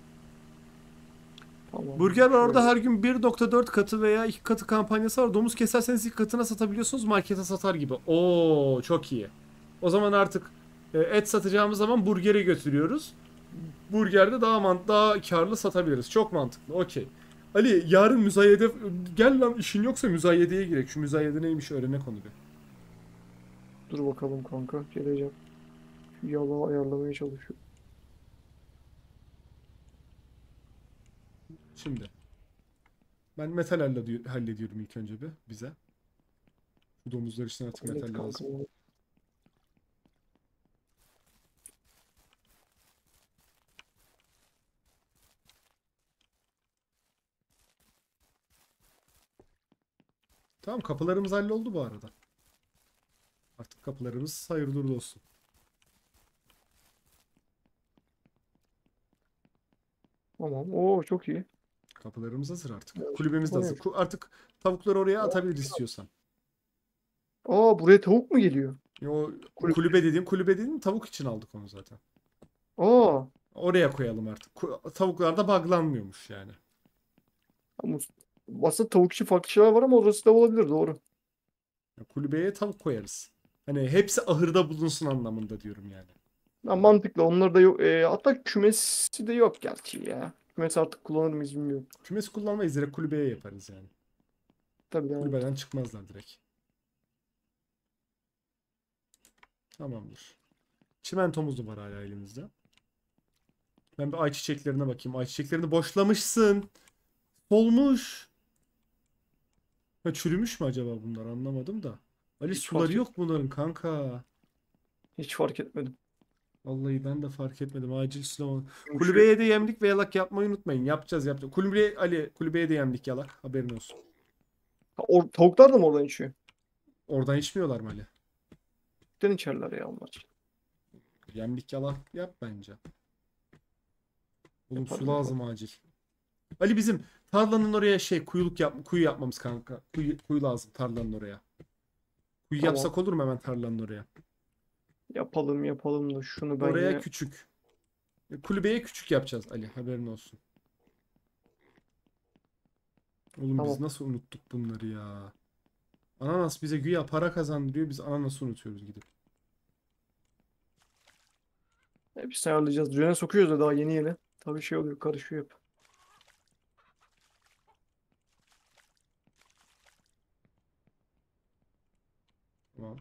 Tamam. Burger var orada, Şöyle. her gün 1.4 katı veya 2 katı kampanyası var. Domuz keserseniz 2 katına satabiliyorsunuz, markete satar gibi. Oo, çok iyi. O zaman artık et satacağımız zaman burgeri götürüyoruz. Burgerde daha karlı satabiliriz. Çok mantıklı. Okey. Ali, yarın müzayede gel lan, işin yoksa müzayedeye girek. Şu müzayede neymiş öğrenek onu bir. Dur bakalım kanka. Geleceğim. Şu yalağı ayarlamaya çalışıyorum. Şimdi ben metal hallediyorum ilk önce bir bize. Bu domuzlar için artık Evet metal kanka. lazım. Tamam, kapılarımız halloldu bu arada. Artık kapılarımız hayırlı uğurlu olsun. Tamam. Oo, çok iyi. Kapılarımız hazır artık. Evet, Kulübemiz de hazır. kullanıyormuş. Artık tavukları oraya atabilir istiyorsan. Aa, buraya tavuk mu geliyor? O Kulüp. kulübe dediğim tavuk için aldık onu zaten. Aa. Oraya koyalım artık. Tavuklar da buglanmıyormuş yani. Ama aslında tavuk için farklı şeyler var ama orası da olabilir, doğru. Kulübeye tavuk koyarız. Hani hepsi ahırda bulunsun anlamında diyorum yani. Ya mantıklı. Onlar da yok. Hatta kümesi de yok gerçi ya. Kümesi artık kullanır mıyız bilmiyorum. Kümesi kullanmayız, direkt kulübeye yaparız yani. Tabii yani. Kulübeden çıkmazlar direkt. Tamamdır. Çimentomuz da var hala elimizde. Ben bir ayçiçeklerine bakayım. Ayçiçeklerini boşlamışsın. Solmuş. Ha, çürümüş mü acaba bunlar, anlamadım da. Ali, Hiç suları fark et, yok bunların kanka. hiç fark etmedim. Vallahi ben de fark etmedim. Acil sulama. Yumuşak. Kulübeye de yemlik ve yalak yapmayı unutmayın. Yapacağız. Kulübeye de yemlik yalak. Haberin olsun. Ha, tavuklar da mı oradan içiyor? Oradan içmiyorlar mı Ali? Cidden içerler ya onlar. Yemlik yalak yap bence. Oğlum, su Yaparım, yaparım. lazım acil. Ali, bizim tarlanın oraya kuyu yapmamız kanka. Kuyu lazım tarlanın oraya. Kuyu Tamam. yapsak olur mu hemen tarlanın oraya? Yapalım yapalım da şunu ben Oraya yine küçük. Kulübeye küçük yapacağız Ali, haberin olsun. Oğlum, biz tamam. nasıl unuttuk bunları ya? Ananas bize güya para kazandırıyor. Biz ananası unutuyoruz gidip. Hepsini ayarlayacağız. Düzene sokuyoruz da daha yeni yeni. Tabii şey oluyor, karışıyor hep. Tamam.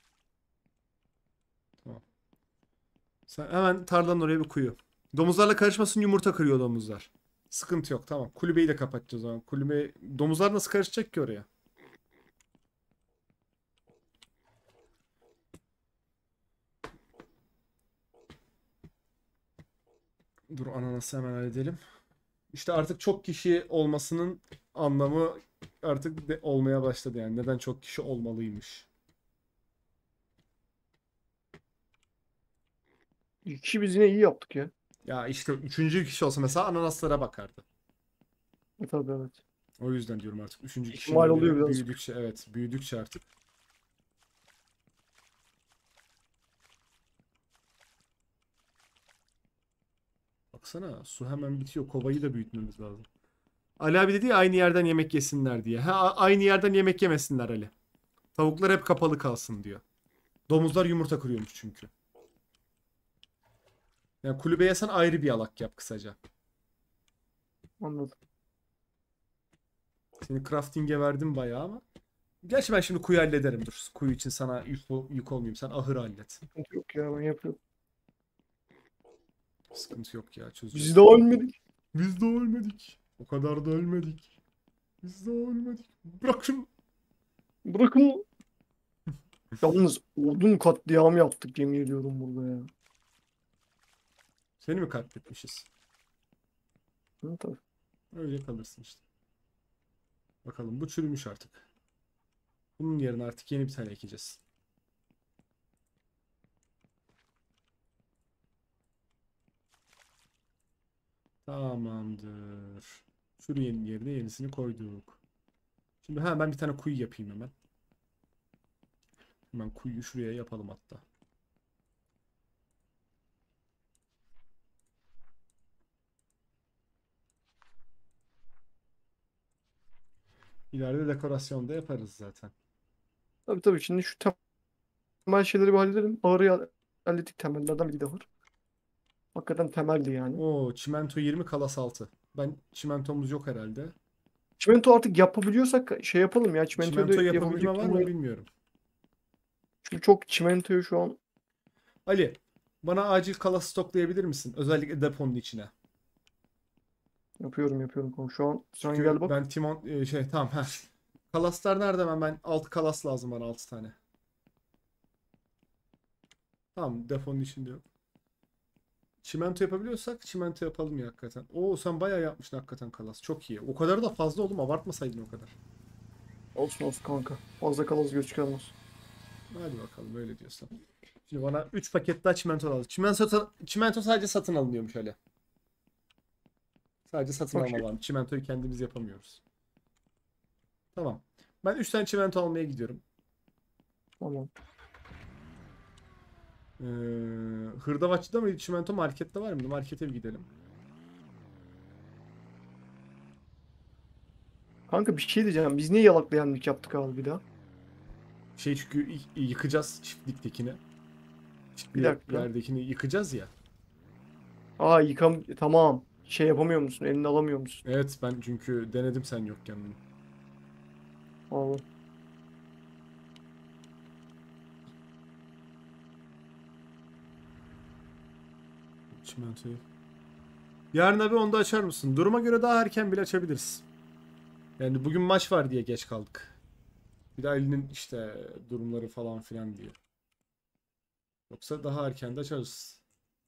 Tamam. Sen hemen tarlanın oraya bir kuyu. Domuzlarla karışmasın, yumurta kırıyor domuzlar. Sıkıntı yok, tamam. Kulübeyi de kapatacağız o zaman. Domuzlar nasıl karışacak ki oraya? Dur, ananası hemen halledelim. İşte artık çok kişi olmasının anlamı artık olmaya başladı yani. Neden çok kişi olmalıymış? İki kişi biz yine iyi yaptık ya. Ya işte üçüncü kişi olsa mesela ananaslara bakardı. Tabii, evet. O yüzden diyorum, artık üçüncü kişinin İhtimal oluyor önemi birazcık. büyüdükçe, evet, büyüdükçe artık. Baksana, su hemen bitiyor. Kovayı da büyütmemiz lazım. Ali abi dedi ya, aynı yerden yemek yesinler diye. Ha, aynı yerden yemek yemesinler Ali. Tavuklar hep kapalı kalsın diyor. Domuzlar yumurta kırıyormuş çünkü. Yani kulübeye sen ayrı bir alak yap kısaca. Anladım. Seni crafting'e verdim bayağı ama. Gerçi ben şimdi kuyu hallederim, dur. Kuyu için sana yük olmayayım. Sen ahırı hallet. Sıkıntı yok ya, ben yapıyorum. Sıkıntı yok ya, Biz çözeceğiz. de ölmedik. Biz de ölmedik. O kadar da ölmedik. Biz de ölmedik. Bırak şunu. Bırakın. Yalnız odun katliamı yaptık, yemin ediyorum burada ya. Seni mi katletmişiz? Hı, tabii. Öyle kalırsın işte. Bakalım, bu çürümüş artık. Bunun yerine artık yeni bir tane ekeceğiz. Tamamdır. Şuraya yerine yenisini koyduk. Şimdi ben bir tane kuyu yapayım hemen. Hemen kuyuyu şuraya yapalım hatta. İleride dekorasyon da yaparız zaten. Tabii tabii, şimdi şu temel şeyleri bir halledelim. Ağrı'yı hallettik, temellerden biri de var. Hakikaten temeldi yani. Oo, çimento 20, kalas 6. Ben çimentomuz yok herhalde. Çimento artık yapabiliyorsak şey yapalım ya. Çimentoyu da Çimento yapabilme yapabilecek var mı durumda. bilmiyorum. Çünkü çok çimentoyu şu an Ali, bana acil kalas stoklayabilir misin? Özellikle deponun içine. yapıyorum kanka. Şu an sen Çünkü gel bak. ben Timon tamam. Kalaslar nerede hemen? Ben 6 kalas lazım bana, 6 tane. Tamam, deponun içinde yok. Çimento yapabiliyorsak çimento yapalım ya hakikaten. Oo, sen bayağı yapmışsın hakikaten kalas. Çok iyi. O kadar da fazla oğlum, abartmasaydın o kadar. Olsun olsun kanka. Fazla kalası göz çıkarmaz. Hadi bakalım, öyle diyorsan. Şimdi bana 3 paket daha çimento lazım. Çimento sadece satın alınıyormuş öyle. Sadece satın Okey. alma var. Çimentoyu kendimiz yapamıyoruz. Tamam. Ben 3 tane çimento almaya gidiyorum. Tamam. Ee, Hırdavatçı'da mıydı çimento, markette var mı? Markete bir gidelim. Kanka bir şey diyeceğim. Biz niye yalaklayanlık yaptık abi bir daha? Çünkü yıkacağız çiftliktekini. Bir Çiftlik dakika. yerdekini yıkacağız ya. Aa, tamam. Şey yapamıyor musun? Elini alamıyor musun? Evet, ben çünkü denedim sen yokken bunu. Allah. Çimentoyu. Yarın abi onu da açar mısın? Duruma göre daha erken bile açabiliriz. Yani bugün maç var diye geç kaldık. Bir de Ali'nin işte durumları falan filan diye. Yoksa daha erken de açarız.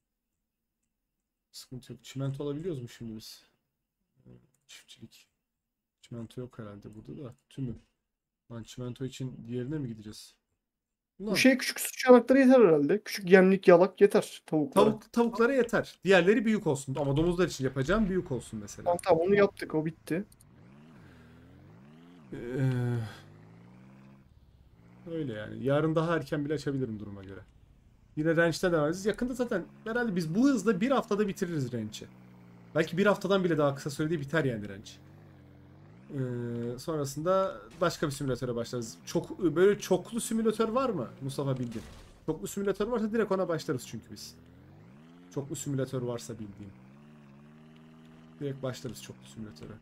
Sıkıntı yok. Çimento alabiliyoruz mu şimdi biz? Çiftçilik. Çimento yok herhalde burada da. Tümü. Lan çimento için diğerine mi gideceğiz? Bu Ulan şey, küçük su çanakları yeter herhalde. Küçük yemlik yalak yeter tavuklara. tavuklara yeter. Diğerleri büyük olsun. Ama domuzlar için yapacağım büyük olsun mesela. Tamam tamam, onu yaptık, o bitti. Ee, Öyle yani. Yarın daha erken bile açabilirim duruma göre. Yine range'den devam edeceğiz. Yakında zaten herhalde biz bu hızla bir haftada bitiririz range'i. Belki bir haftadan bile daha kısa sürede biter yani range. Sonrasında başka bir simülatöre başlarız. Böyle çoklu simülatör var mı Mustafa, bildiğin? Çoklu simülatör varsa direkt ona başlarız çünkü biz. Çoklu simülatör varsa bildiğim. Direkt başlarız çoklu simülatöre.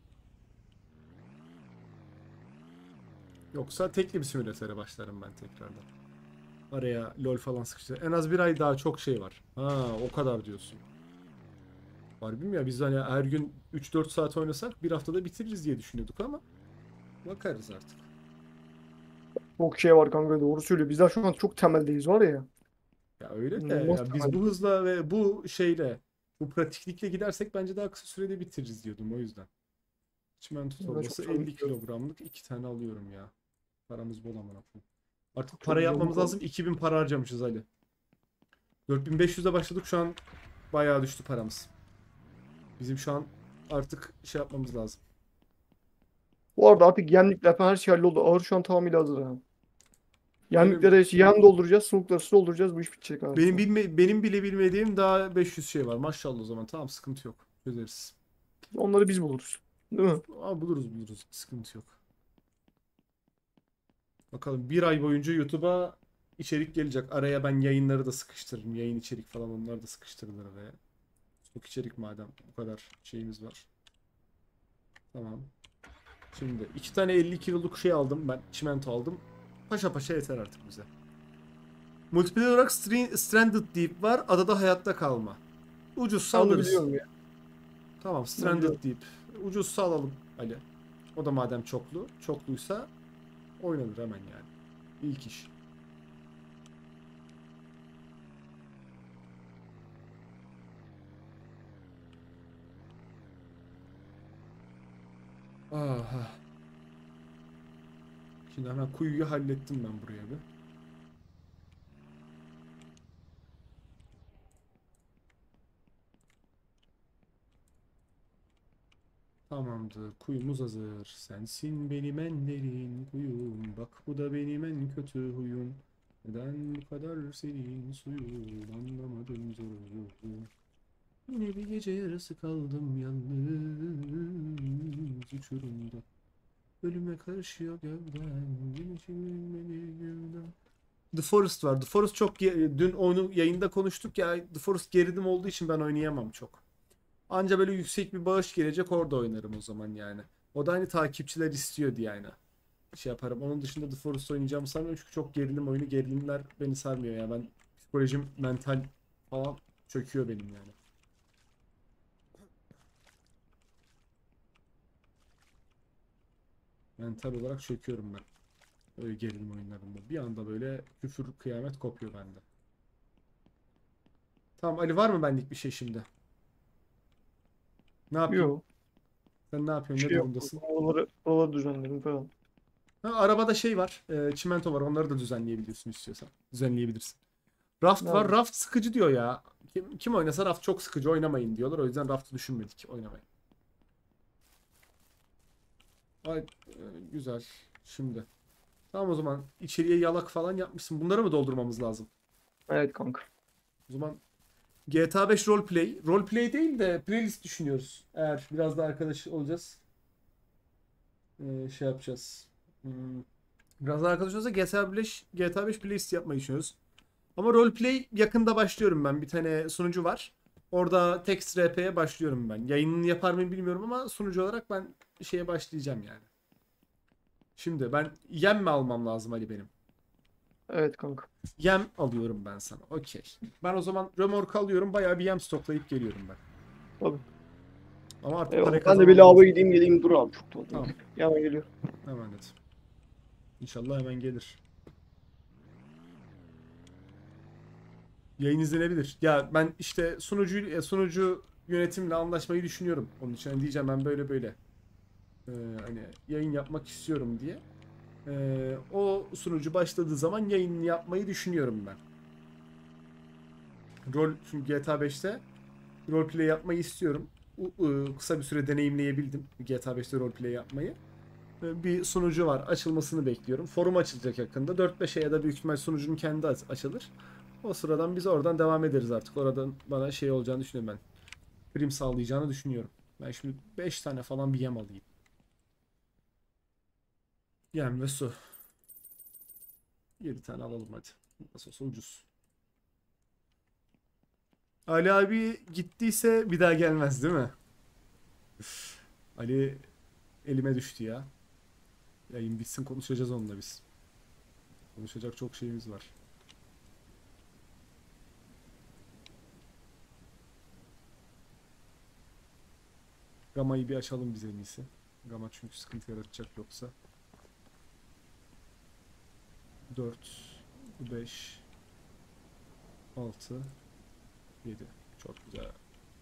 Yoksa tekli bir simülatöre başlarım ben tekrardan. Araya LoL falan sıkıştır. En az bir ay daha çok şey var. Ha, o kadar diyorsun. Var bilmiyorum ya, biz hani her gün 3-4 saat oynasak bir haftada bitiririz diye düşünüyorduk ama bakarız artık. Çok şey var kanka, doğru söylüyor. Bizler şu an çok temeldeyiz var ya. Ya öyle de İnanılmaz ya, biz bu temeldeyiz. hızla ve bu şeyle, bu pratiklikle gidersek bence daha kısa sürede bitiririz diyordum, o yüzden. Çimento Ben çok torbası 50 sanmıyorum. kilogramlık 2 tane alıyorum ya. Paramız bol amına koyayım. Artık para Çok yapmamız yamuk oldu. lazım. 2000 para harcamışız Ali. 4500'e başladık, şu an bayağı düştü paramız. Bizim şu an artık şey yapmamız lazım. Bu arada artık yemlikler falan her şey halloldu. Ağır şu an tamamıyla hazır ha. Öyle Yemliklere yem dolduracağız. Soğukları su dolduracağız. Bu iş bitecek abi şu an. benim bile bilmediğim daha 500 şey var. Maşallah, o zaman tamam, sıkıntı yok. Çözeriz. Onları biz buluruz. Değil mi? Ama buluruz. Sıkıntı yok. Bakalım, bir ay boyunca YouTube'a içerik gelecek. Araya ben yayınları da sıkıştırırım. Yayın içerik falan, onlar da sıkıştırılır araya. Çok içerik madem bu kadar şeyimiz var. Tamam. Şimdi 2 tane 50 kiloluk şey aldım ben. Çimento aldım. Paşa paşa yeter artık bize. Multiplayer olarak Stranded Deep var. Adada hayatta kalma. Ucuzsa Ben onu alırız. biliyorum ya. Tamam, Onu Stranded biliyorum. Deep. Ucuzsa alalım Ali. O da madem çoklu. Çokluysa oynanır hemen yani. İlk iş. Aha. Şimdi hemen kuyuyu hallettim ben buraya bir. Tamamdır. Kuyumuz hazır. Sensin benim en derin kuyum. Bak bu da benim en kötü huyum. Neden bu kadar serin suyum? Anlamadım zorumu. Yine bir gece yarısı kaldım yalnız uçurumda. Ölüme karışıyor gövdem. Güneşim beni gövdem. The Forest var. The Forest çok dün oyunu yayında konuştuk ya. The Forest gerilim olduğu için ben oynayamam çok. Anca böyle yüksek bir bağış gelecek orada oynarım o zaman yani. O da hani takipçiler istiyordu yani. Şey yaparım. Onun dışında The Forest oynayacağımı sanmıyorum çünkü çok gerilim oyunu. Gerilimler beni sarmıyor ya. Ben psikolojim mental falan çöküyor benim yani. Mental olarak çöküyorum ben. Öyle gerilim oyunlarında. Bir anda böyle küfür kıyamet kopuyor bende. Tamam Ali var mı benlik bir şey şimdi? Ne yapayım? Yok. Sen ne Bir yapıyorsun? Ne şey yok. durumdasın? Oraları düzenledim falan. Ha, arabada şey var. Çimento var. Onları da düzenleyebiliyorsun istiyorsan. Düzenleyebilirsin. Raft var. Nerede? Raft sıkıcı diyor ya. Kim oynasa Raft çok sıkıcı oynamayın diyorlar. O yüzden Raft'ı düşünmedik. Oynamayın. Ay, güzel. Şimdi. Tamam o zaman içeriye yalak falan yapmışsın. Bunları mı doldurmamız lazım? Evet kanka. O zaman GTA 5 roleplay. Roleplay değil de playlist düşünüyoruz. Eğer biraz da arkadaş olacağız. Şey yapacağız. Hmm, Biraz da arkadaş olsa GTA 5 playlist yapmayı düşünüyoruz. Ama roleplay yakında başlıyorum ben. Bir tane sunucu var. Orada Text RP'ye başlıyorum ben. Yayınını yapar mıyım bilmiyorum ama sunucu olarak ben şeye başlayacağım yani. Şimdi ben yem mi almam lazım Ali benim? Evet kanka. Yem alıyorum ben sana. Okey. Ben o zaman römork alıyorum. Bayağı bir yem stoklayıp geliyorum ben. Tabii. Ama artık Eyvallah. parayı Ben de bir kazanmam lavaboya lazım. gideyim geleyim. Dur abi çok tuvalete Tamam. gideyim. Hemen geliyor. Hemen et. İnşallah hemen gelir. Yayın izlenebilir. Ya ben işte sunucu yönetimle anlaşmayı düşünüyorum. Onun için hani diyeceğim ben böyle böyle hani yayın yapmak istiyorum diye. O sunucu başladığı zaman yayın yapmayı düşünüyorum ben. Çünkü GTA 5'te roleplay yapmayı istiyorum. Kısa bir süre deneyimleyebildim GTA 5'te roleplay yapmayı. Bir sunucu var. Açılmasını bekliyorum. Forum açılacak yakında. 4-5'e ya da büyük ihtimal sunucunun kendi açılır. O sıradan biz oradan devam ederiz artık. Oradan bana şey olacağını düşünüyorum ben. Prim sağlayacağını düşünüyorum. Ben şimdi 5 tane falan bir yem alayım. Yem ve su. 7 tane alalım hadi. Nasıl olsa ucuz. Ali abi gittiyse bir daha gelmez değil mi? Ali elime düştü ya. Yayın bitsin konuşacağız onunla biz. Konuşacak çok şeyimiz var. Gama'yı bir açalım biz en iyisi. Gama çünkü sıkıntı yaratacak yoksa. 4, 5, 6, 7. Çok güzel.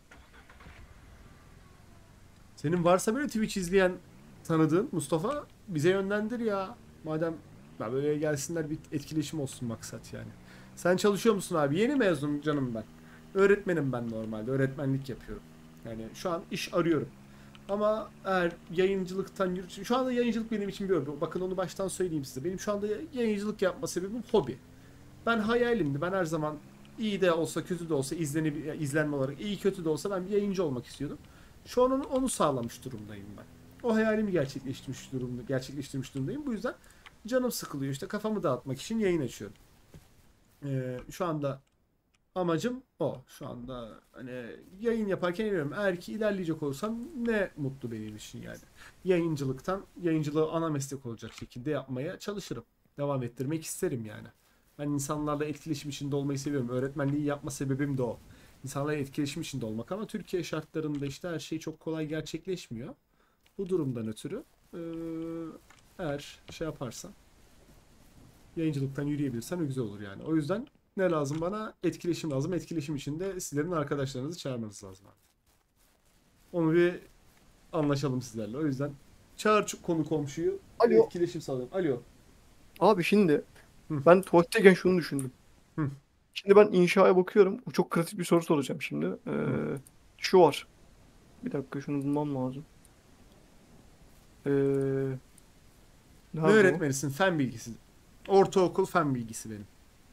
Senin varsa böyle Twitch izleyen tanıdığın Mustafa bize yönlendir ya. Madem ya böyle gelsinler bir etkileşim olsun maksat yani. Sen çalışıyor musun abi? Yeni mezun canım ben. Öğretmenim ben normalde. Öğretmenlik yapıyorum. Yani şu an iş arıyorum. Ama eğer yayıncılıktan şu anda yayıncılık benim için bir hobi. Bakın onu baştan söyleyeyim size. Benim şu anda yayıncılık yapma sebebim hobi. Ben hayalimdi. Ben her zaman iyi de olsa kötü de olsa izlenme olarak iyi kötü de olsa ben bir yayıncı olmak istiyordum. Şu an onu sağlamış durumdayım ben. O hayalimi gerçekleştirmiş durumdayım. Bu yüzden canım sıkılıyor. İşte kafamı dağıtmak için yayın açıyorum. Şu anda amacım o. Şu anda hani yayın yaparken inanıyorum. Eğer ki ilerleyecek olursam ne mutlu benim için yani. Yayıncılığı ana meslek olacak şekilde yapmaya çalışırım. Devam ettirmek isterim yani. Ben insanlarla etkileşim içinde olmayı seviyorum. Öğretmenliği yapma sebebim de o. İnsanlarla etkileşim içinde olmak ama Türkiye şartlarında işte her şey çok kolay gerçekleşmiyor. Bu durumdan ötürü eee, eğer şey yaparsan yayıncılıktan yürüyebilirsen o güzel olur yani. O yüzden ne lazım bana? Etkileşim lazım. Etkileşim için de sizlerin arkadaşlarınızı çağırmanız lazım abi. Onu bir anlaşalım sizlerle. O yüzden çağır konu komşuyu Alo. etkileşim sağlayalım. Alo. Abi şimdi Hı, ben tuvaletteyken şunu düşündüm. hı, Şimdi ben inşaya bakıyorum. Bu çok kritik bir soru soracağım şimdi. hı. Şu var. Bir dakika şunu bulmam lazım. Ee, Ne nerede o? öğretmenisin? Fen bilgisi. Ortaokul fen bilgisi benim.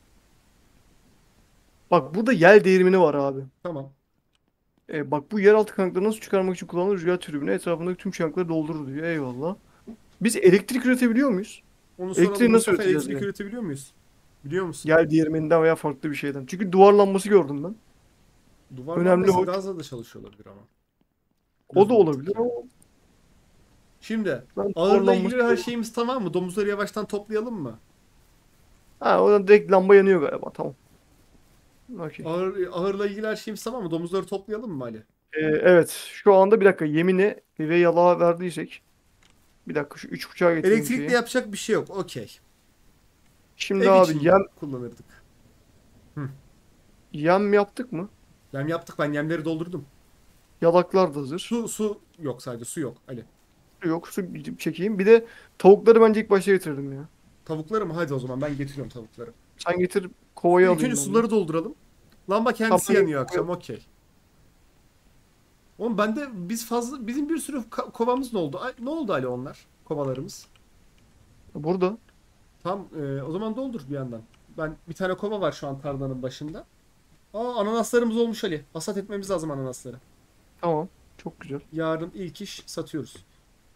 Bak burada yel değirmeni var abi. Tamam. Bak bu yeraltı kaynaklarını nasıl çıkarmak için kullanılan rüzgar türbini etrafındaki tüm çankları doldurur diyor. Eyvallah. Biz elektrik üretebiliyor muyuz? Onu soralım. Elektriği nasıl Mustafa, üreteceğiz elektrik yani? üretebiliyor muyuz? Biliyor musun? Yel değirmeninden veya farklı bir şeyden. Çünkü duvar lambası gördüm ben. Duvar Önemli lambası o. gazla da çalışıyor olabilir ama. O Düz da mantık olabilir yani. ama Şimdi ben duvar ağırla lambası ilgili her gördüm. şeyimiz tamam mı? Domuzları yavaştan toplayalım mı? Ha oradan direkt lamba yanıyor galiba. Tamam. Okey. Ağırla ilgili her şeyimiz tamam mı? Domuzları toplayalım mı Ali? Evet. Şu anda bir dakika yemini ve yalağa verdiysek. Bir dakika şu üç bıçağı getireyim Elektrikle şeyi. yapacak bir şey yok. Okey. Şimdi Ev abi için yem, kullanırdık. Hı. yem yaptık mı? Yem yaptık, ben yemleri doldurdum. Yalaklar da hazır. Su yok, sadece su yok Ali. Su yok. Su gidip çekeyim. Bir de tavukları bence ilk başta getirdim ya. Tavukları mı? Hadi o zaman ben getiriyorum tavukları. Sen getir kovayı İlk önce alayım ben de. suları dolduralım. Lamba Tamam, kendisi ben yanıyor akşam, okey. Oğlum bende bizim bir sürü kovamız ne oldu? Ne oldu Ali onlar? Kovalarımız. burada. Tam o zaman doldur bir yandan. Ben bir tane kova var şu an tarlanın başında. Aa, ananaslarımız olmuş Ali. Hasat etmemiz lazım ananasları. Tamam. Çok güzel. Yarın ilk iş satıyoruz.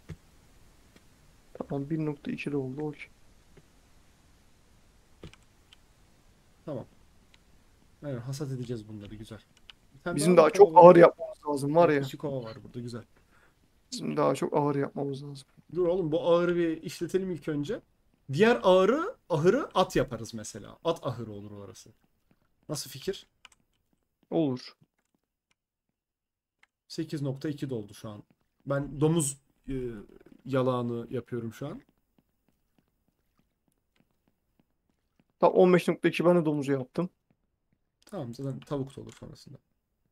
Tamam 1.2 de oldu. Okey. Tamam. Aynen, hasat edeceğiz bunları, güzel. Bir tane daha Bizim mı daha kova çok var? ağır yapmamız lazım var Evet, ya. iki kova var burada, güzel. Bizim daha çok ağır yapmamız lazım. Dur oğlum, bu ağırı bir işletelim ilk önce. Diğer ahırı at yaparız mesela. At ahırı olur orası. Nasıl fikir? Olur. 8.2 doldu şu an. Ben domuz yalağını yapıyorum şu an. Tam 15.2 ben de domuzu yaptım. Tamam, zaten tavuk da olur sonrasında.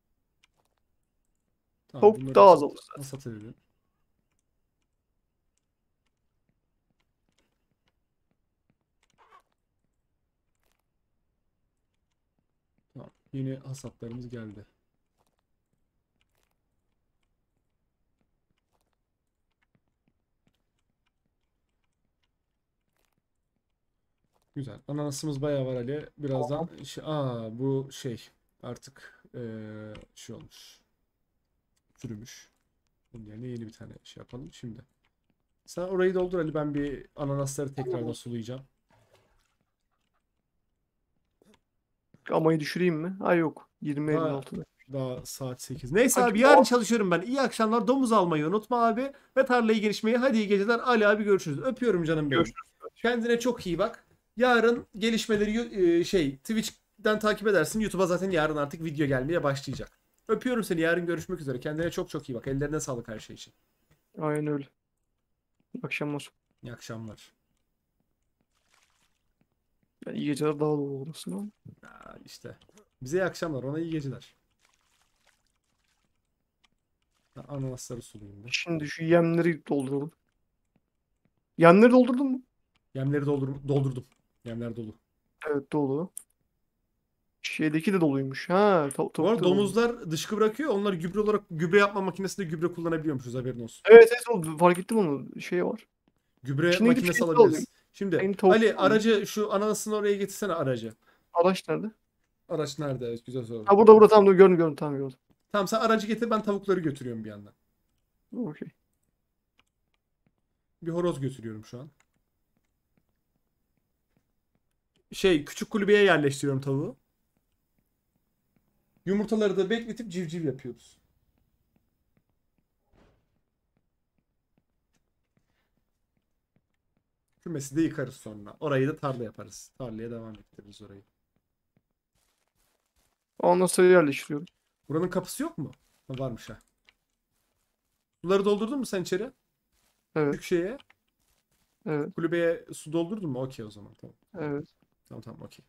Tamam, Tavuk bunları daha az olur zaten. hasat edelim. Tamam, yeni hasatlarımız geldi. Güzel. Ananasımız bayağı var Ali. Birazdan bu şey artık şey olmuş. Çürümüş. Bunun yerine yeni bir tane şey yapalım şimdi. Sen orayı doldur Ali, ben bir ananasları tekrardan sulayacağım. Gamayı düşüreyim mi? Ha yok. Daha 20.56'da. daha saat 8. Neyse Kaç abi, yarın o? çalışıyorum ben. İyi akşamlar. Domuz almayı unutma abi. Ve tarlayı gelişmeyi. Hadi iyi geceler. Ali abi, görüşürüz. Öpüyorum canım benim. Görüşürüz. Kendine çok iyi bak. Yarın gelişmeleri Twitch'ten takip edersin. YouTube'a zaten yarın artık video gelmeye başlayacak. Öpüyorum seni. Yarın görüşmek üzere. Kendine çok çok iyi bak. Ellerine sağlık her şey için. Aynen öyle. İyi akşamlar. İyi akşamlar. Yani iyi geceler daha dolu olmasın ama. Ya işte. Bize iyi akşamlar. Ona iyi geceler. Ben ananasları sulayayım da. Şimdi şu yemleri dolduralım. Yemleri doldurdun mu? Yemleri doldurdum. Yemler dolu. Evet dolu. Şeydeki de doluymuş. Ha Bu arada tavukta da dolu. domuzlar dışkı bırakıyor. Onları gübre olarak, gübre yapma makinesinde gübre kullanabiliyormuşuz, haberin olsun. Evet evet oldu. Fark ettim onu. Şey var. Gübre Şimdi gidip makinesi şeyi de alayım. alabiliriz. Şimdi Aynı tavukta Ali, da alayım. aracı, şu ananasını oraya getirsene, aracı. Araç nerede? Araç nerede? Evet, güzel soru. Ha burada tamam gördüm gördüm tamam gördüm. Tamam, sen aracı getir, ben tavukları götürüyorum bir yandan. Okey. Bir horoz götürüyorum şu an. Küçük kulübeye yerleştiriyorum tavuğu. Yumurtaları da bekletip civciv yapıyoruz. Kümesi de yıkarız sonra. Orayı da tarla yaparız. Tarlaya devam ettiririz orayı. Ondan sonra yerleştiriyorum. Buranın kapısı yok mu? Ha, varmış ha. Suları doldurdun mu sen içeri? Evet. Küçük şeye. Evet. Kulübeye su doldurdun mu? Okey o zaman. Tamam. Evet. Tamam tamam, okey.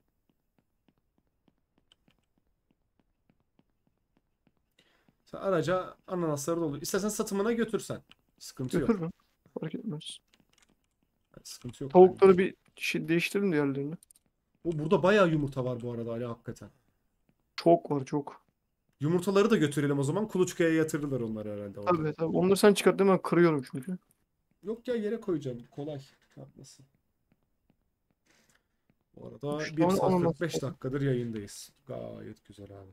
Sen araca ananasları doldur. İstersen satımına götürsen. Sıkıntı yok. Götürürüm. Fark etmez. Yani sıkıntı yok bence. Tavukları bir şey değiştirelim diğerlerini. Burada bayağı yumurta var bu arada Ali, hakikaten. Çok var çok. Yumurtaları da götürelim o zaman. Kuluçkaya yatırırlar onları herhalde orada. Tabii tabii. Onları sen çıkart hemen kırıyorum çünkü. Yok ya, yere koyacağım. Kolay. Yapması. Bu arada 3 1 tane saat ananas 45 var. dakikadır yayındayız. Gayet güzel abi.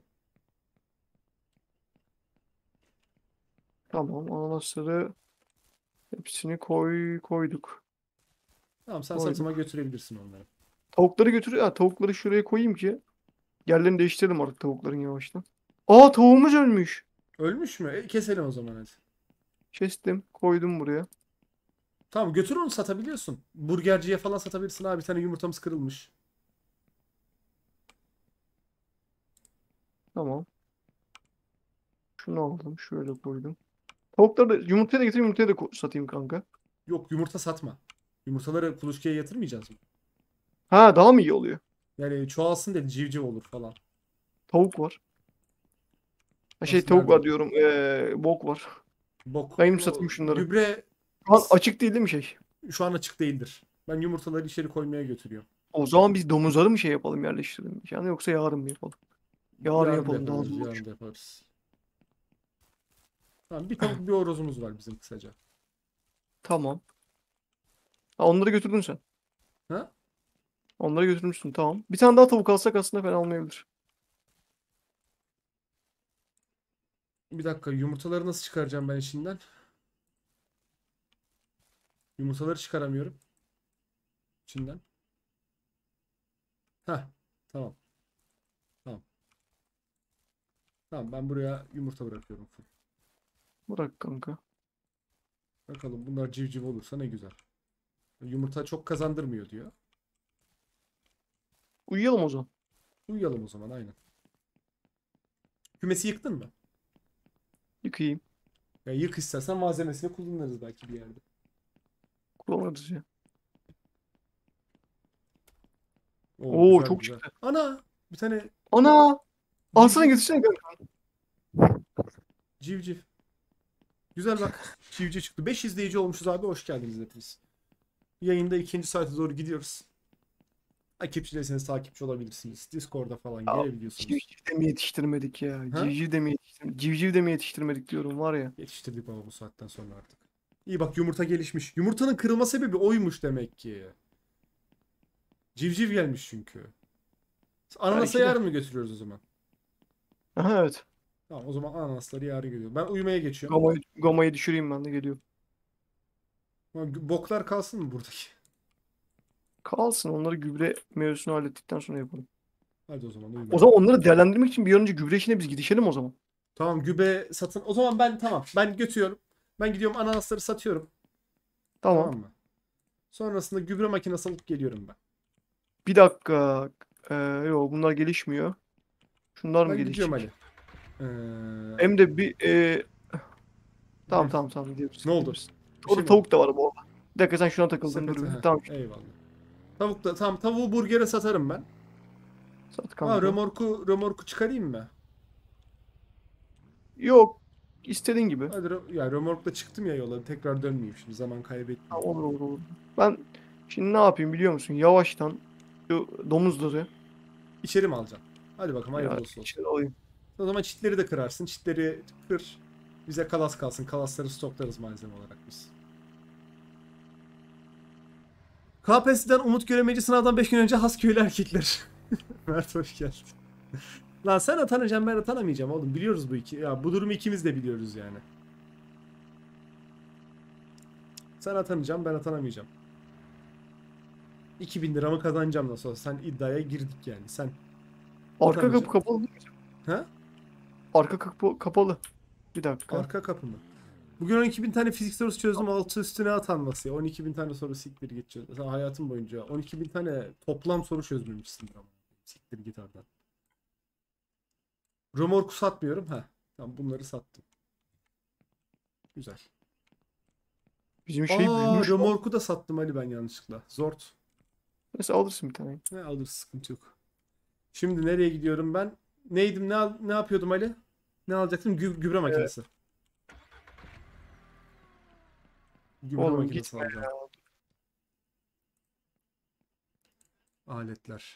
Tamam, ananasları hepsini koyduk. Tamam, sen satıma Koyduk. götürebilirsin onları. Tavukları götür. Ha, tavukları şuraya koyayım ki yerlerini değiştirelim artık tavukların yavaştan. Aa, tavuğumuz ölmüş. Ölmüş mü? Keselim o zaman hadi. Kestim, koydum buraya. Tamam, götür onu, satabiliyorsun. Burgerciye falan satabilirsin abi. Bir tane yumurtamız kırılmış. Tamam. Şunu aldım, şöyle koydum. Tavukları da yumurtaya da getireyim, yumurtaya da satayım kanka. Yok, yumurta satma. Yumurtaları kuluçkaya yatırmayacağız mı? Ha, daha mı iyi oluyor? Yani çoğalsın dedi, civciv olur falan. Tavuk var. Ha, şey, Nasıl, tavuk nerede? var diyorum. Bok var. Bok. Ben gidip O, satayım şunları. gübre Şu an açık değil mi şey? şu an açık değildir. Ben yumurtaları içeri koymaya götürüyorum. O zaman biz domuzları mı şey yapalım, yerleştirelim? Yani yoksa yarın mı yapalım? Yarın Yarın da yapalım, daha hızlı yapabiliriz, olur. yarın da yaparız. Tamam, bir tavuk bir horozumuz var bizim kısaca. Tamam. Ha, onları götürdün sen. Ha? Onları götürmüşsün, tamam. Bir tane daha tavuk alsak aslında fena olmayabilir. Bir dakika, yumurtaları nasıl çıkaracağım ben içinden? Yumurtaları çıkaramıyorum içinden. Heh, tamam. Tamam. Tamam, ben buraya yumurta bırakıyorum full. Bırak kanka. Bakalım, bunlar civciv olursa ne güzel. Yumurta çok kazandırmıyor diyor. Uyuyalım o zaman. Uyuyalım o zaman, aynen. Kümesi yıktın mı? Yıkayayım. Ya yık, istersen malzemesini kullanırız belki bir yerde. Kullanırız ya. Oo, Oo, güzel çok güzel. çıktı. Ana! Bir tane Ana! Alsana, civciv. getirsene kanka. Civciv. Güzel bak. Civciv çıktı. 5 izleyici olmuşuz abi. Hoş geldiniz hepiniz. Yayında ikinci saate doğru gidiyoruz. Takipçilerseniz takipçi olabilirsiniz. Discord'a falan Ya, gelebiliyorsunuz. civciv de mi yetiştirmedik ya? Ha? Civciv de mi yetiştirmedik? Civciv de mi yetiştirmedik diyorum var ya. Yetiştirdik baba bu saatten sonra artık. İyi bak, yumurta gelişmiş. Yumurtanın kırılma sebebi oymuş demek ki. Civciv gelmiş çünkü. Ananasa Belki de. yarın mı götürüyoruz o zaman? Aha, evet. Tamam, o zaman ananasları yarın geliyor. Ben uyumaya geçiyorum. Gamayı düşüreyim, ben de geliyorum. Ama boklar kalsın mı buradaki? Kalsın, onları gübre mevzusunu hallettikten sonra yapalım. Hadi o zaman O uyumaya. zaman onları değerlendirmek için bir an önce gübre işine biz gidişelim o zaman. Tamam, gübre satın. O zaman ben tamam. Ben götürüyorum. Ben gidiyorum, ananasları satıyorum. Tamam. Tamam mı? Sonrasında gübre makinesi alıp geliyorum ben. Bir dakika. Yok, bunlar gelişmiyor. Şunlar mı Ben gidiyorum gelişecek? Ali. Ee, Hem de bir tamam hı. tamam tamam, gidiyoruz Ne oldu? gidiyoruz. Bir şey Orada mi oldu? tavuk da var bu arada. Bir dakika, sen şuna takıldın, dur Sepete. bir. Heh, Tamam, eyvallah. Tavuk da tamam, tavuğu burgere satarım ben. sat Ha, kanka. römorku çıkarayım mı? Yok, istediğin gibi. Hadi ya, römorkla çıktım ya yola, tekrar dönmeyeyim şimdi, zaman Tamam, kaybetmeyeyim. olur olur olur. Ben şimdi ne yapayım biliyor musun? Yavaştan şu domuzları İçeri mi alacağım? Hadi bakalım, ya hayırlı olsun. içeri alayım. O zaman çitleri de kırarsın. Çitleri kır. Bize kalas kalsın. Kalasları stoklarız malzeme olarak biz. KPSS'den umut göremeci sınavdan 5 gün önce Hasköy'lü erkekler. Mert hoş geldin. Lan sen atanacaksın, ben atanamayacağım oğlum. Biliyoruz bu iki. Ya bu durumu ikimiz de biliyoruz yani. Sen atanacaksın, ben atanamayacağım. 2000 liramı kazanacağım nasıl olsa. Sen iddiaya girdik yani. Sen Arka kapı atanacaksın. kapalı değil mi? Ha? Arka kapı kapalı. Bir dakika. Arka kapı mı? Bugün 12.000 tane fizik sorusu çözdüm. Altı üstüne atanması ya. 12.000 tane soru siktir git çöz. Sen hayatın boyunca 12.000 tane toplam soru çözmemişsindir ama. Siktir git oradan. Römorku satmıyorum. Ha. Tamam, bunları sattım. Güzel. Bizim şey Aa, büyümüş lan. römorku da sattım Ali ben yanlışlıkla. Zort. Neyse, alırsın bir tane. Ne alır, sıkıntı yok. Şimdi nereye gidiyorum ben? Neydim, ne yapıyordum Ali? Ne alacaktım? Gübre Evet. makinesi. Gübre Oğlum makinesi gitme alacağım. ya. Aletler.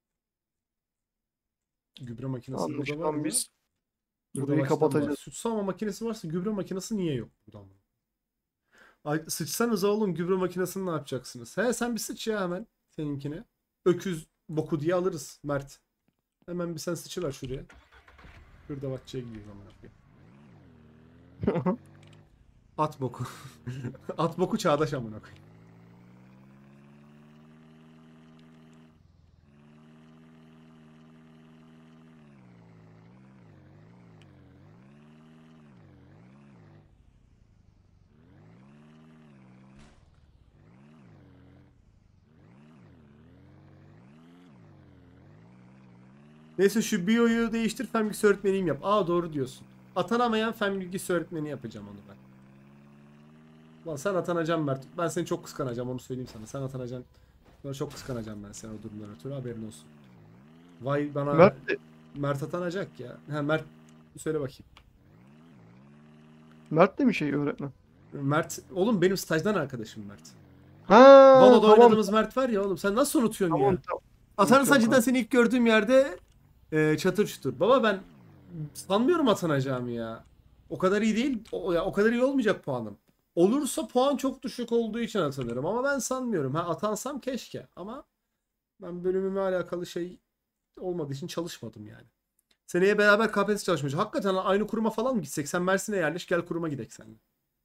Gübre makinesi burada var Anlaşılan mı? biz Burada burayı baştan var. kapatacağız. Süt sağma makinesi varsa gübre makinesi niye yok burada? Ay, sıçsanız oğlum gübre makinesini ne yapacaksınız? He sen bir sıç ya hemen seninkine. Öküz boku diye alırız Mert. Hemen bir sen sıçıver şuraya. Hırdavatçıya gidiyoruz amına koyayım. At boku. At boku çağdaş amına koyayım. Neyse şu biyoyu değiştir fen bilgisi öğretmeniyim yap. Aa doğru diyorsun. Atanamayan fen bilgisi öğretmeni yapacağım onu ben. Lan sen atanacaksın Mert. Ben seni çok kıskanacağım onu söyleyeyim sana. Sen atanacaksın. Sonra çok kıskanacağım ben seni o durumdan ötürü haberin olsun. Vay bana Mert de, Mert atanacak ya. Ha Mert söyle bakayım. Mert de mi şey öğretmen? Mert oğlum benim stajdan arkadaşım Mert. Ha Valo'da tamam oynadığımız Mert var ya oğlum sen nasıl unutuyorsun tamam ya? tamam. Atanın Unutuyorum sancıdan kanka. seni ilk gördüğüm yerde çatır çutur. Baba ben sanmıyorum atanacağımı ya. O kadar iyi değil. O kadar iyi olmayacak puanım. Olursa puan çok düşük olduğu için atanırım ama ben sanmıyorum. Ha atansam keşke ama ben bölümüme alakalı şey olmadığı için çalışmadım yani. Seneye beraber KPSS çalışmayacağız. Hakikaten aynı kuruma falan mı gitsek? Sen Mersin'e yerleş gel kuruma gidek seninle.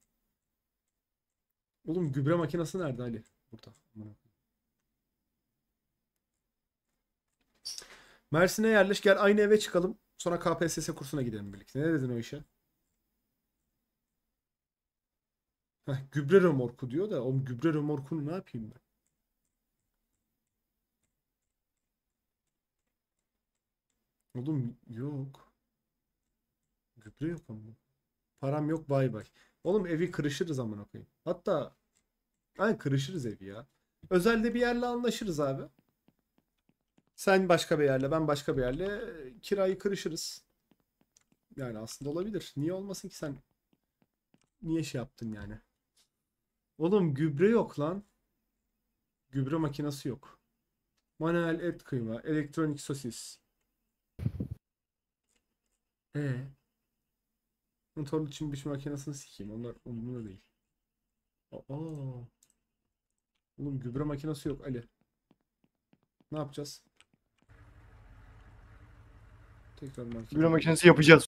Oğlum gübre makinesi nerede Ali? Burada. Mersin'e yerleş gel aynı eve çıkalım. Sonra KPSS kursuna gidelim birlikte. Ne dedin o işe? Heh, gübre römorku diyor da o gübre römorkunu ne yapayım ben? Oğlum yok. Gübre yok ama. Param yok bay bay. Oğlum evi kırışırız amına koyayım. Hatta ay kırışırız evi ya. Özelde bir yerle anlaşırız abi. Sen başka bir yerle ben başka bir yerle kirayı kırışırız. Yani aslında olabilir. Niye olmasın ki sen? Niye şey yaptın yani? Oğlum gübre yok lan. Gübre makinesi yok. Manuel et kıyma, elektronik sosis. Motorlu çim biçim makinesini sikeyim. Onlar umurumda değil. Aa, oğlum gübre makinesi yok Ali. Ne yapacağız? Tekrar markete Gübre gidiyoruz. makinesi yapacağız.